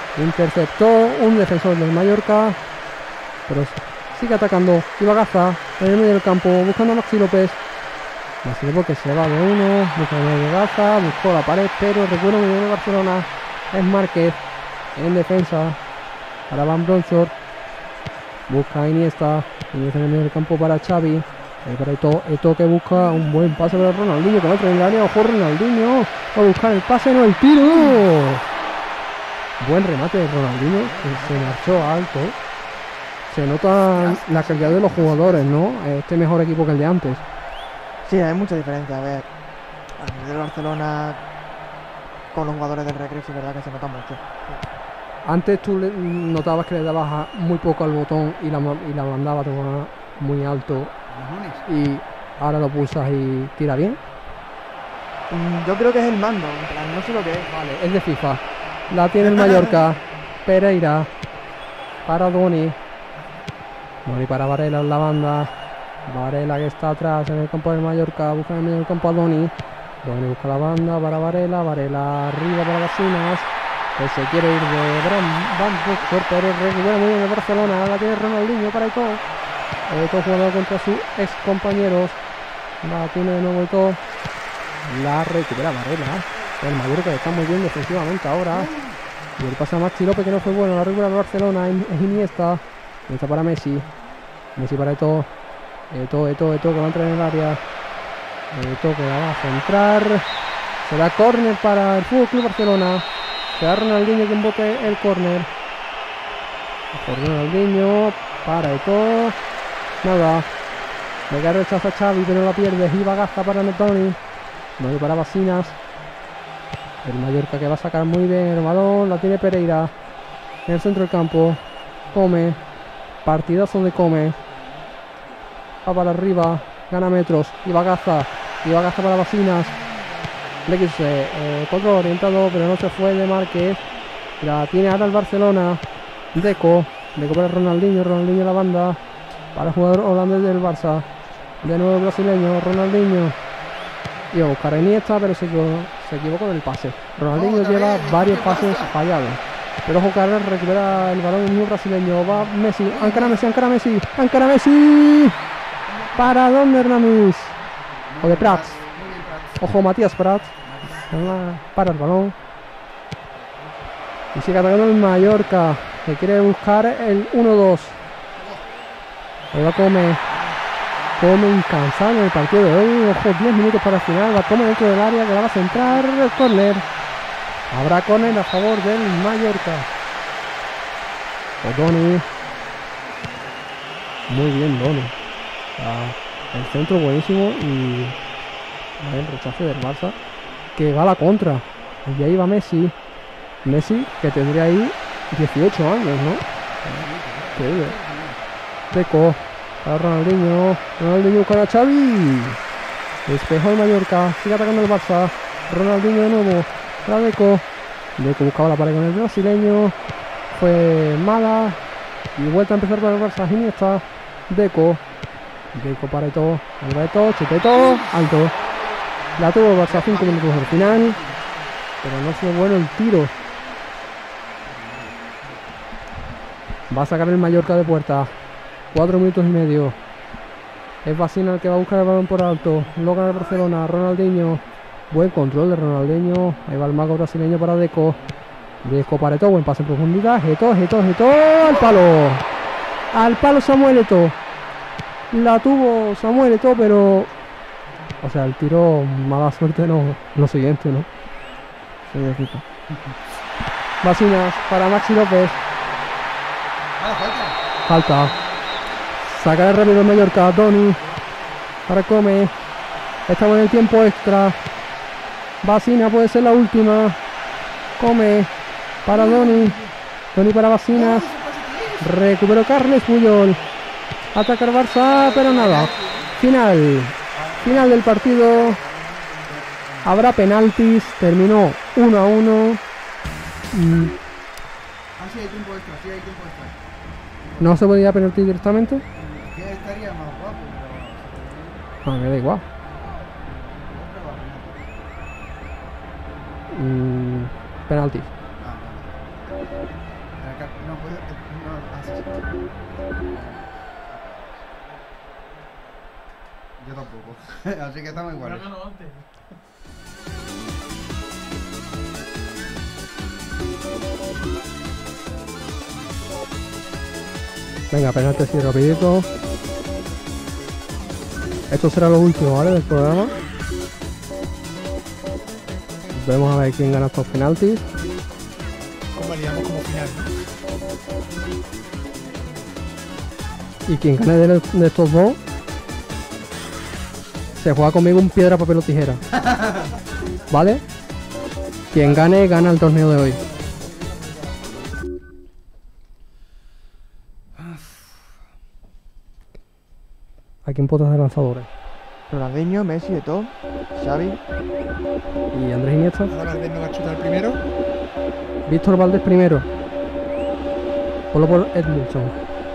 Interceptó un defensor del Mallorca. Pero sigue atacando Ibagaza. en el medio del campo, buscando a Maxi López. Maxi López que se va de uno, busca de Gaza, buscó la pared, pero recuerdo que viene Barcelona. Es Márquez en defensa para Van Bronckhorst. Busca a Iniesta, Iniesta en el medio del campo para Xavi. Ahí para Eto'o, Eto'o que busca un buen pase para Ronaldinho, que va a entrar en el área. Ojo Ronaldinho, va a buscar el pase, no el tiro. Buen remate de Ronaldinho, que se marchó alto. Se nota la calidad de los jugadores, ¿no? Este mejor equipo que el de antes. Sí, hay mucha diferencia. A ver, a nivel del Barcelona con los jugadores del Recre, sí es verdad que se nota mucho. Antes tú le, notabas que le dabas a muy poco al botón y la, y la mandaba muy alto. Y ahora lo pulsas y tira bien. Mm, yo creo que es el mando, en plan, no sé lo que es. Vale, es de FIFA. La tiene el Mallorca. Pereira para Doni. Doni para Varela en la banda. Varela que está atrás en el campo del Mallorca. Busca en el medio del campo a Doni. Doni busca la banda para Varela. Varela arriba para Basinas, que se quiere ir de Van Bronckhorst, pero recupera muy bien de Barcelona. La tiene Ronaldinho para Eto'o. Eto'o jugando contra sus ex compañeros. La tiene de nuevo Eto'o. La recupera Varela. El Mallorca está muy bien defensivamente ahora. Y el pase a Maxi López, que no fue bueno. La recupera el Barcelona. Es Iniesta. Iniesta para Messi. Messi para Eto'o. Eto'o, Eto'o, Eto'o que va a entrar en el área. Eto'o que va a centrar. Será córner para el Fútbol Club Barcelona. Será Ronaldinho quien bote el córner. Por Ronaldinho para Eto'o. Nada. Venga, rechaza Xavi, pero la pierde. Y va Gaza para Doni. Doni para Basinas. El Mallorca que va a sacar muy bien el balón. La tiene Pereira en el centro del campo. Come. Partidazo de Come. Va para arriba. Gana metros. Y va Gaza. Y va Gaza para Basinas. Le quiso eh, control orientado, pero no se fue de Márquez. La tiene ahora el Barcelona. Deco. Deco para Ronaldinho. Ronaldinho la banda. Para el jugador holandés del Barça. De nuevo el brasileño. Ronaldinho. Iba a buscar a Iniesta, pero se equivocó, se equivocó en el pase. Ronaldinho lleva varios pases fallados. Pero ojo que ahora recupera el balón el mismo brasileño. Va Messi. Encara Messi, encara Messi. Encara Messi. ¿Para dónde Hernández? O de Prats. Ojo Matías Prats. Para el balón. Y sigue atacando el Mallorca, que quiere buscar el uno dos. Ahí va Come. Come incansable en el partido de hoy. Ojo, diez minutos para el final. Va Come dentro del área, que la va a centrar. El córner. Habrá córner a favor del Mallorca. O Doni. Muy bien Doni. Ah, el centro buenísimo. Y el rechace del Barça, que va a la contra. Y ahí va Messi. Messi que tendría ahí dieciocho años, ¿no? Increíble. Deco para Ronaldinho. Ronaldinho con a Xavi. Despejó el Mallorca. Sigue atacando el Barça. Ronaldinho de nuevo. Para Deco. Deco buscaba la pared con el brasileño. Fue mala. Y vuelta a empezar para el Barça. Iniesta. Deco. Deco para Eto'o. Ahí va Eto'o. Chute Eto'o. Alto. La tuvo el Barça cinco minutos al final. Pero no fue bueno el tiro. Va a sacar el Mallorca de puerta. cuatro minutos y medio. Es Basinas el que va a buscar el balón por alto. Lo gana el Barcelona. Ronaldinho. Buen control de Ronaldinho. Ahí va el mago brasileño para Deco. Deco para Eto'o. Buen pase en profundidad. Eto'o, Eto'o, Eto'o. Al palo. Al palo Samuel Eto'o. La tuvo Samuel Eto'o, pero... O sea, el tiro, mala suerte, no. Lo siguiente, ¿no? Soy de FIFA. Basinas para Maxi López. Falta. Saca rápido el Mallorca. Doni. Para Come. Estamos en el tiempo extra. Basinas puede ser la última. Come. Para Doni. Doni para Basinas. Recuperó Carles Puyol. Ataca el Barça, pero nada. Final. Final del partido. Habrá penaltis. Terminó uno a uno. Mm. Ah, sí, hay tiempo extra, sí, hay tiempo extra. ¿No se podía penalti directamente? Que estaría más guapo, pero... No, me da igual. Mm, penalti. No puedo... No, así. Yo tampoco. Así que estamos iguales. Venga, penalti así rapidito. Esto será lo último, ¿vale? Del programa. Vamos a ver quién gana estos penaltis. Convalidamos como final, ¿no? Y quien gane de, de estos dos se juega conmigo un piedra, papel o tijera. ¿Vale? Quien gane, gana el torneo de hoy. ¿A quién potas de lanzadores? Ronaldinho, Messi, Eto'o, Xavi. ¿Y Andrés Iniesta? Ahora Valdés va a chutar primero. Víctor Valdés primero. Ponlo por Edmundson.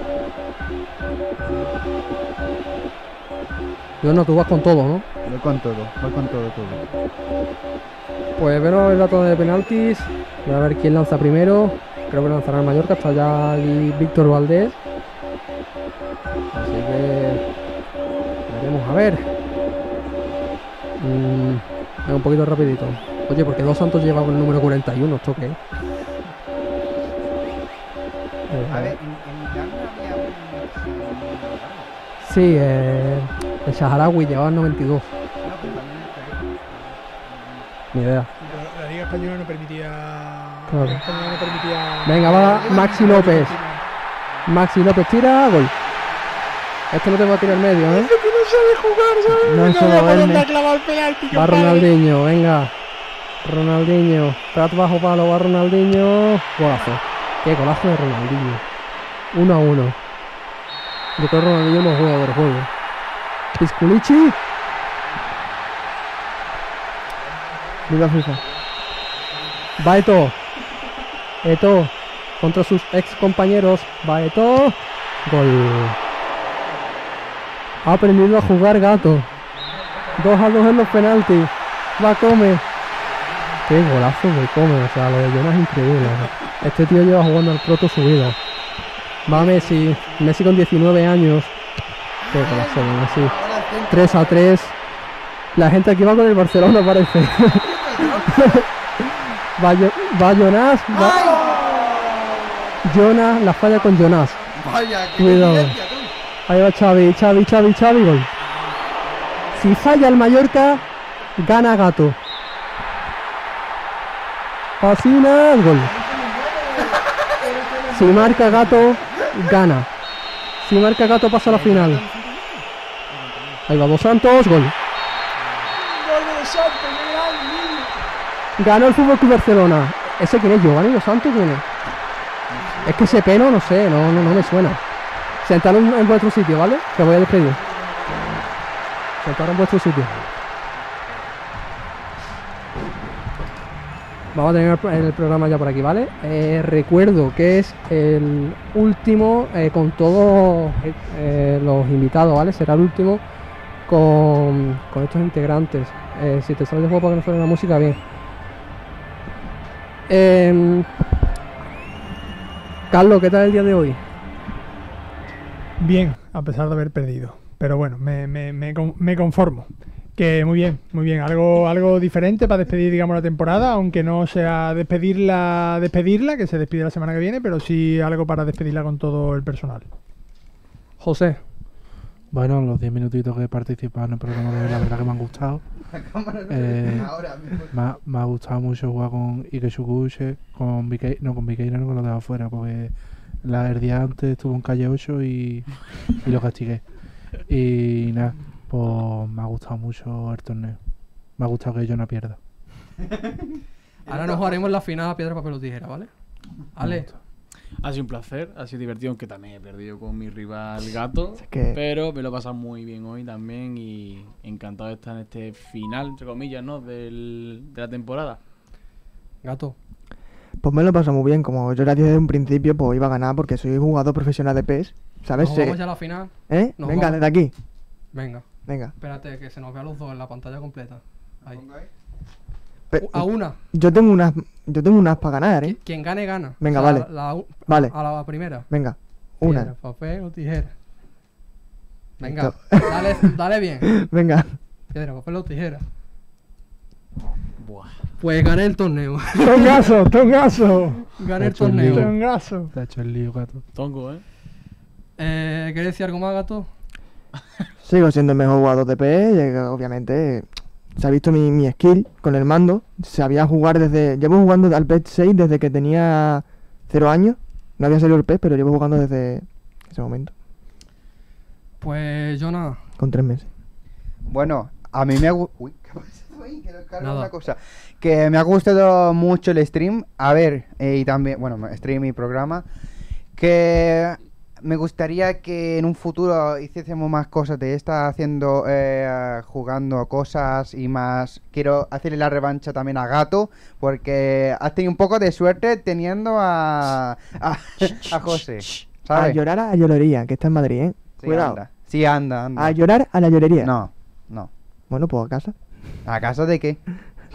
Yo no, tú vas con todo, ¿no? Voy con todo, voy con todo, todo. Pues vemos el dato de penaltis. Voy a ver quién lanza primero. Creo que lanzará el Mallorca. Está ya aquí Víctor Valdés. Así que veremos a ver. Mm, un poquito rapidito. Oye, porque Dos Santos lleva con el número cuarenta y uno. ¿Esto qué es? A ver, en, en Ghana había un... Sí, eh, el saharaui llevaba el noventa y dos. Ni idea. Pero la Liga Española no permitía. Claro. La Liga Española no permitía. Venga, va Maxi López. Maxi López tira, gol. Este no te va a tirar medio, ¿eh? Que no sabe jugar, ¿sabes? No No, se lo veo por vende. dónde ha clavado el penalti. Va compadre. Ronaldinho, venga. Ronaldinho. Prat bajo palo, va Ronaldinho. Golazo. Qué golazo de Ronaldinho. Uno a uno. Yo creo que Ronaldinho no juega del juego. Pisculichi. Viva FIFA. Va Eto'o. Eto'o. Contra sus ex compañeros. Va Eto'o. Gol. Ha aprendido a jugar Gato. dos a dos en los penaltis. Va Come. Qué golazo de Come. O sea, lo de Jonas es increíble. Este tío lleva jugando al proto su vida. Va Messi. Messi con diecinueve años. Qué golazo de Messi. tres a tres. La gente aquí va con el Barcelona, parece. va, Yo- va Jonas. Va... Jonas, la falla con Jonas. Vaya, qué Cuidado. diferencia, tú. Ahí va Xavi, Xavi, Xavi, Xavi, gol. Si falla el Mallorca, gana Gato. Fascina, gol. Si marca Gato, gana. Si marca Gato, pasa a la final. Ahí va Dos Santos, gol. Ganó el Fútbol Club Barcelona. ¿Ese quién es? ¿Giovanni Dos Santos? ¿Quién es? Es que ese pelo, no sé, no, no, no me suena. Sentaros en, en vuestro sitio, ¿vale? Que voy a despedir. Sentaros en vuestro sitio. Vamos a tener el, el programa ya por aquí, ¿vale? Eh, recuerdo que es el último eh, con todos eh, los invitados, ¿vale? Será el último con, con estos integrantes. Eh, si te sale de juego para que no suene la música, bien. Eh, Carlos, ¿qué tal el día de hoy? Bien, a pesar de haber perdido. Pero bueno, me, me, me, con- me conformo. Que muy bien, muy bien. Algo, algo diferente para despedir, digamos, la temporada, aunque no sea despedirla, despedirla, que se despide la semana que viene, pero sí algo para despedirla con todo el personal. José. Bueno, los diez minutitos que he participado en el programa de hoy, la verdad que me han gustado. Eh, Ahora mismo. me, ha, me ha gustado mucho jugar con Ike Shukuche, con Viqueira, no, con Viqueira no, que lo dejaba fuera, porque la, el día antes estuvo en calle ocho y, y lo castigué. Y nada, pues me ha gustado mucho el torneo. Me ha gustado que yo no pierda. Ahora nos jugaremos la final a piedra, papel o tijera, ¿vale? Ale. Ha sido un placer, ha sido divertido, aunque también he perdido con mi rival Gato. que- Pero me lo he pasado muy bien hoy también y encantado de estar en este final, entre comillas, ¿no? Del, de la temporada. Gato. Pues me lo he pasado muy bien. Como yo era desde un principio, pues iba a ganar porque soy jugador profesional de P E S. ¿Sabes? ¿Nos Sí. vamos ya a la final? ¿Eh? Nos Venga, vamos. desde aquí. Venga. Venga. Espérate, que se nos vea los dos en la pantalla completa. Ahí. Pe- A una. Yo tengo unas, yo tengo unas para ganar, ¿eh? Quien gane, gana. Venga, O sea, vale. la- la- Vale. A la primera. Venga. Una, Piedra, papel o tijera. Venga, dale, dale bien. Venga. Piedra, papel o tijera. Buah. Pues gané el torneo. ¡Tongazo, tongazo! Gané el Te ha hecho el lío. torneo. ¡Tongazo! Te ha hecho el lío, gato. Tongo, ¿eh? Eh, ¿Quieres decir algo más, gato? Sigo siendo el mejor jugador de P E, y, obviamente se ha visto mi, mi skill con el mando. Sabía jugar desde... Llevo jugando al P E S seis desde que tenía cero años. No había salido el P E S, pero llevo jugando desde ese momento. Pues yo nada. Con tres meses. Bueno, a mí me ha gu- Uy, ¿qué pasa ahí? Que nos carga Nada. una cosa. Que me ha gustado mucho el stream. A ver, eh, y también, bueno, stream y programa. Que me gustaría que en un futuro hiciésemos más cosas de esta, haciendo, eh, jugando cosas y más. Quiero hacerle la revancha también a Gato, porque has tenido un poco de suerte teniendo a, a, a José. A ¿Sabes? llorar a llorería, que está en Madrid, ¿eh? Sí, Cuidado. anda. Sí, anda, anda. A llorar a la llorería. No, no. Bueno, pues a casa. ¿A casa de qué?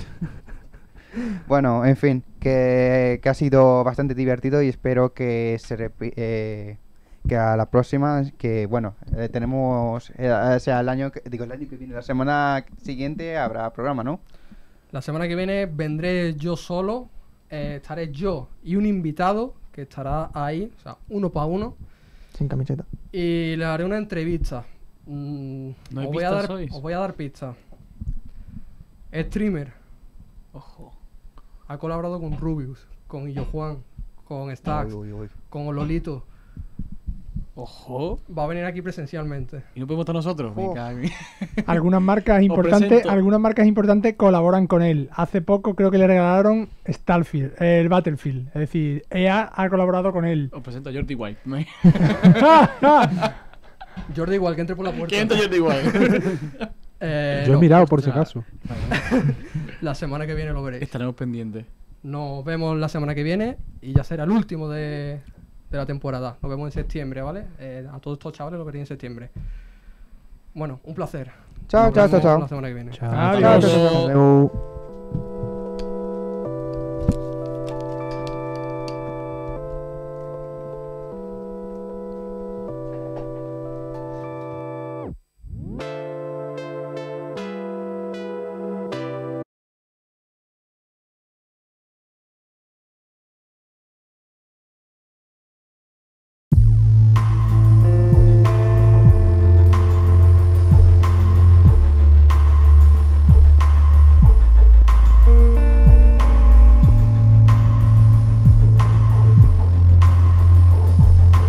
Bueno, en fin, que, que ha sido bastante divertido y espero que se repi- eh, que a la próxima, que bueno, eh, tenemos, eh, o sea, el año que, digo, el año que viene, la semana siguiente habrá programa, ¿no? La semana que viene vendré yo solo. eh, estaré yo y un invitado que estará ahí, o sea, uno para uno. Sin camiseta. Y le haré una entrevista. Mm, ¿No hay os, voy a pistas dar, hoy? os voy a dar pistas. Streamer. Ojo. Ha colaborado con Rubius, con Illo Juan, con Stax, Uy, uy, uy. con Lolito. Ojo. Va a venir aquí presencialmente. ¿Y no podemos estar nosotros? Me Oh. cago. Algunas marcas importantes, presento. algunas marcas importantes colaboran con él. Hace poco creo que le regalaron Starfield, el Battlefield. Es decir, E A ha colaborado con él. Os presento a Jordi White. Jordi igual que entre por la puerta. ¿Quién entra Jordi White? Eh, Yo he no, mirado por si Ah. acaso. La semana que viene lo veréis. Estaremos pendientes. Nos vemos la semana que viene y ya será el último de, de la temporada. Nos vemos en septiembre, ¿vale? Eh, a todos estos chavales lo veréis en septiembre. Bueno, un placer. Chao, Nos chao, chao, vemos chao. La semana que viene. Chao. Adiós. Chao, chao, chao. Adeu.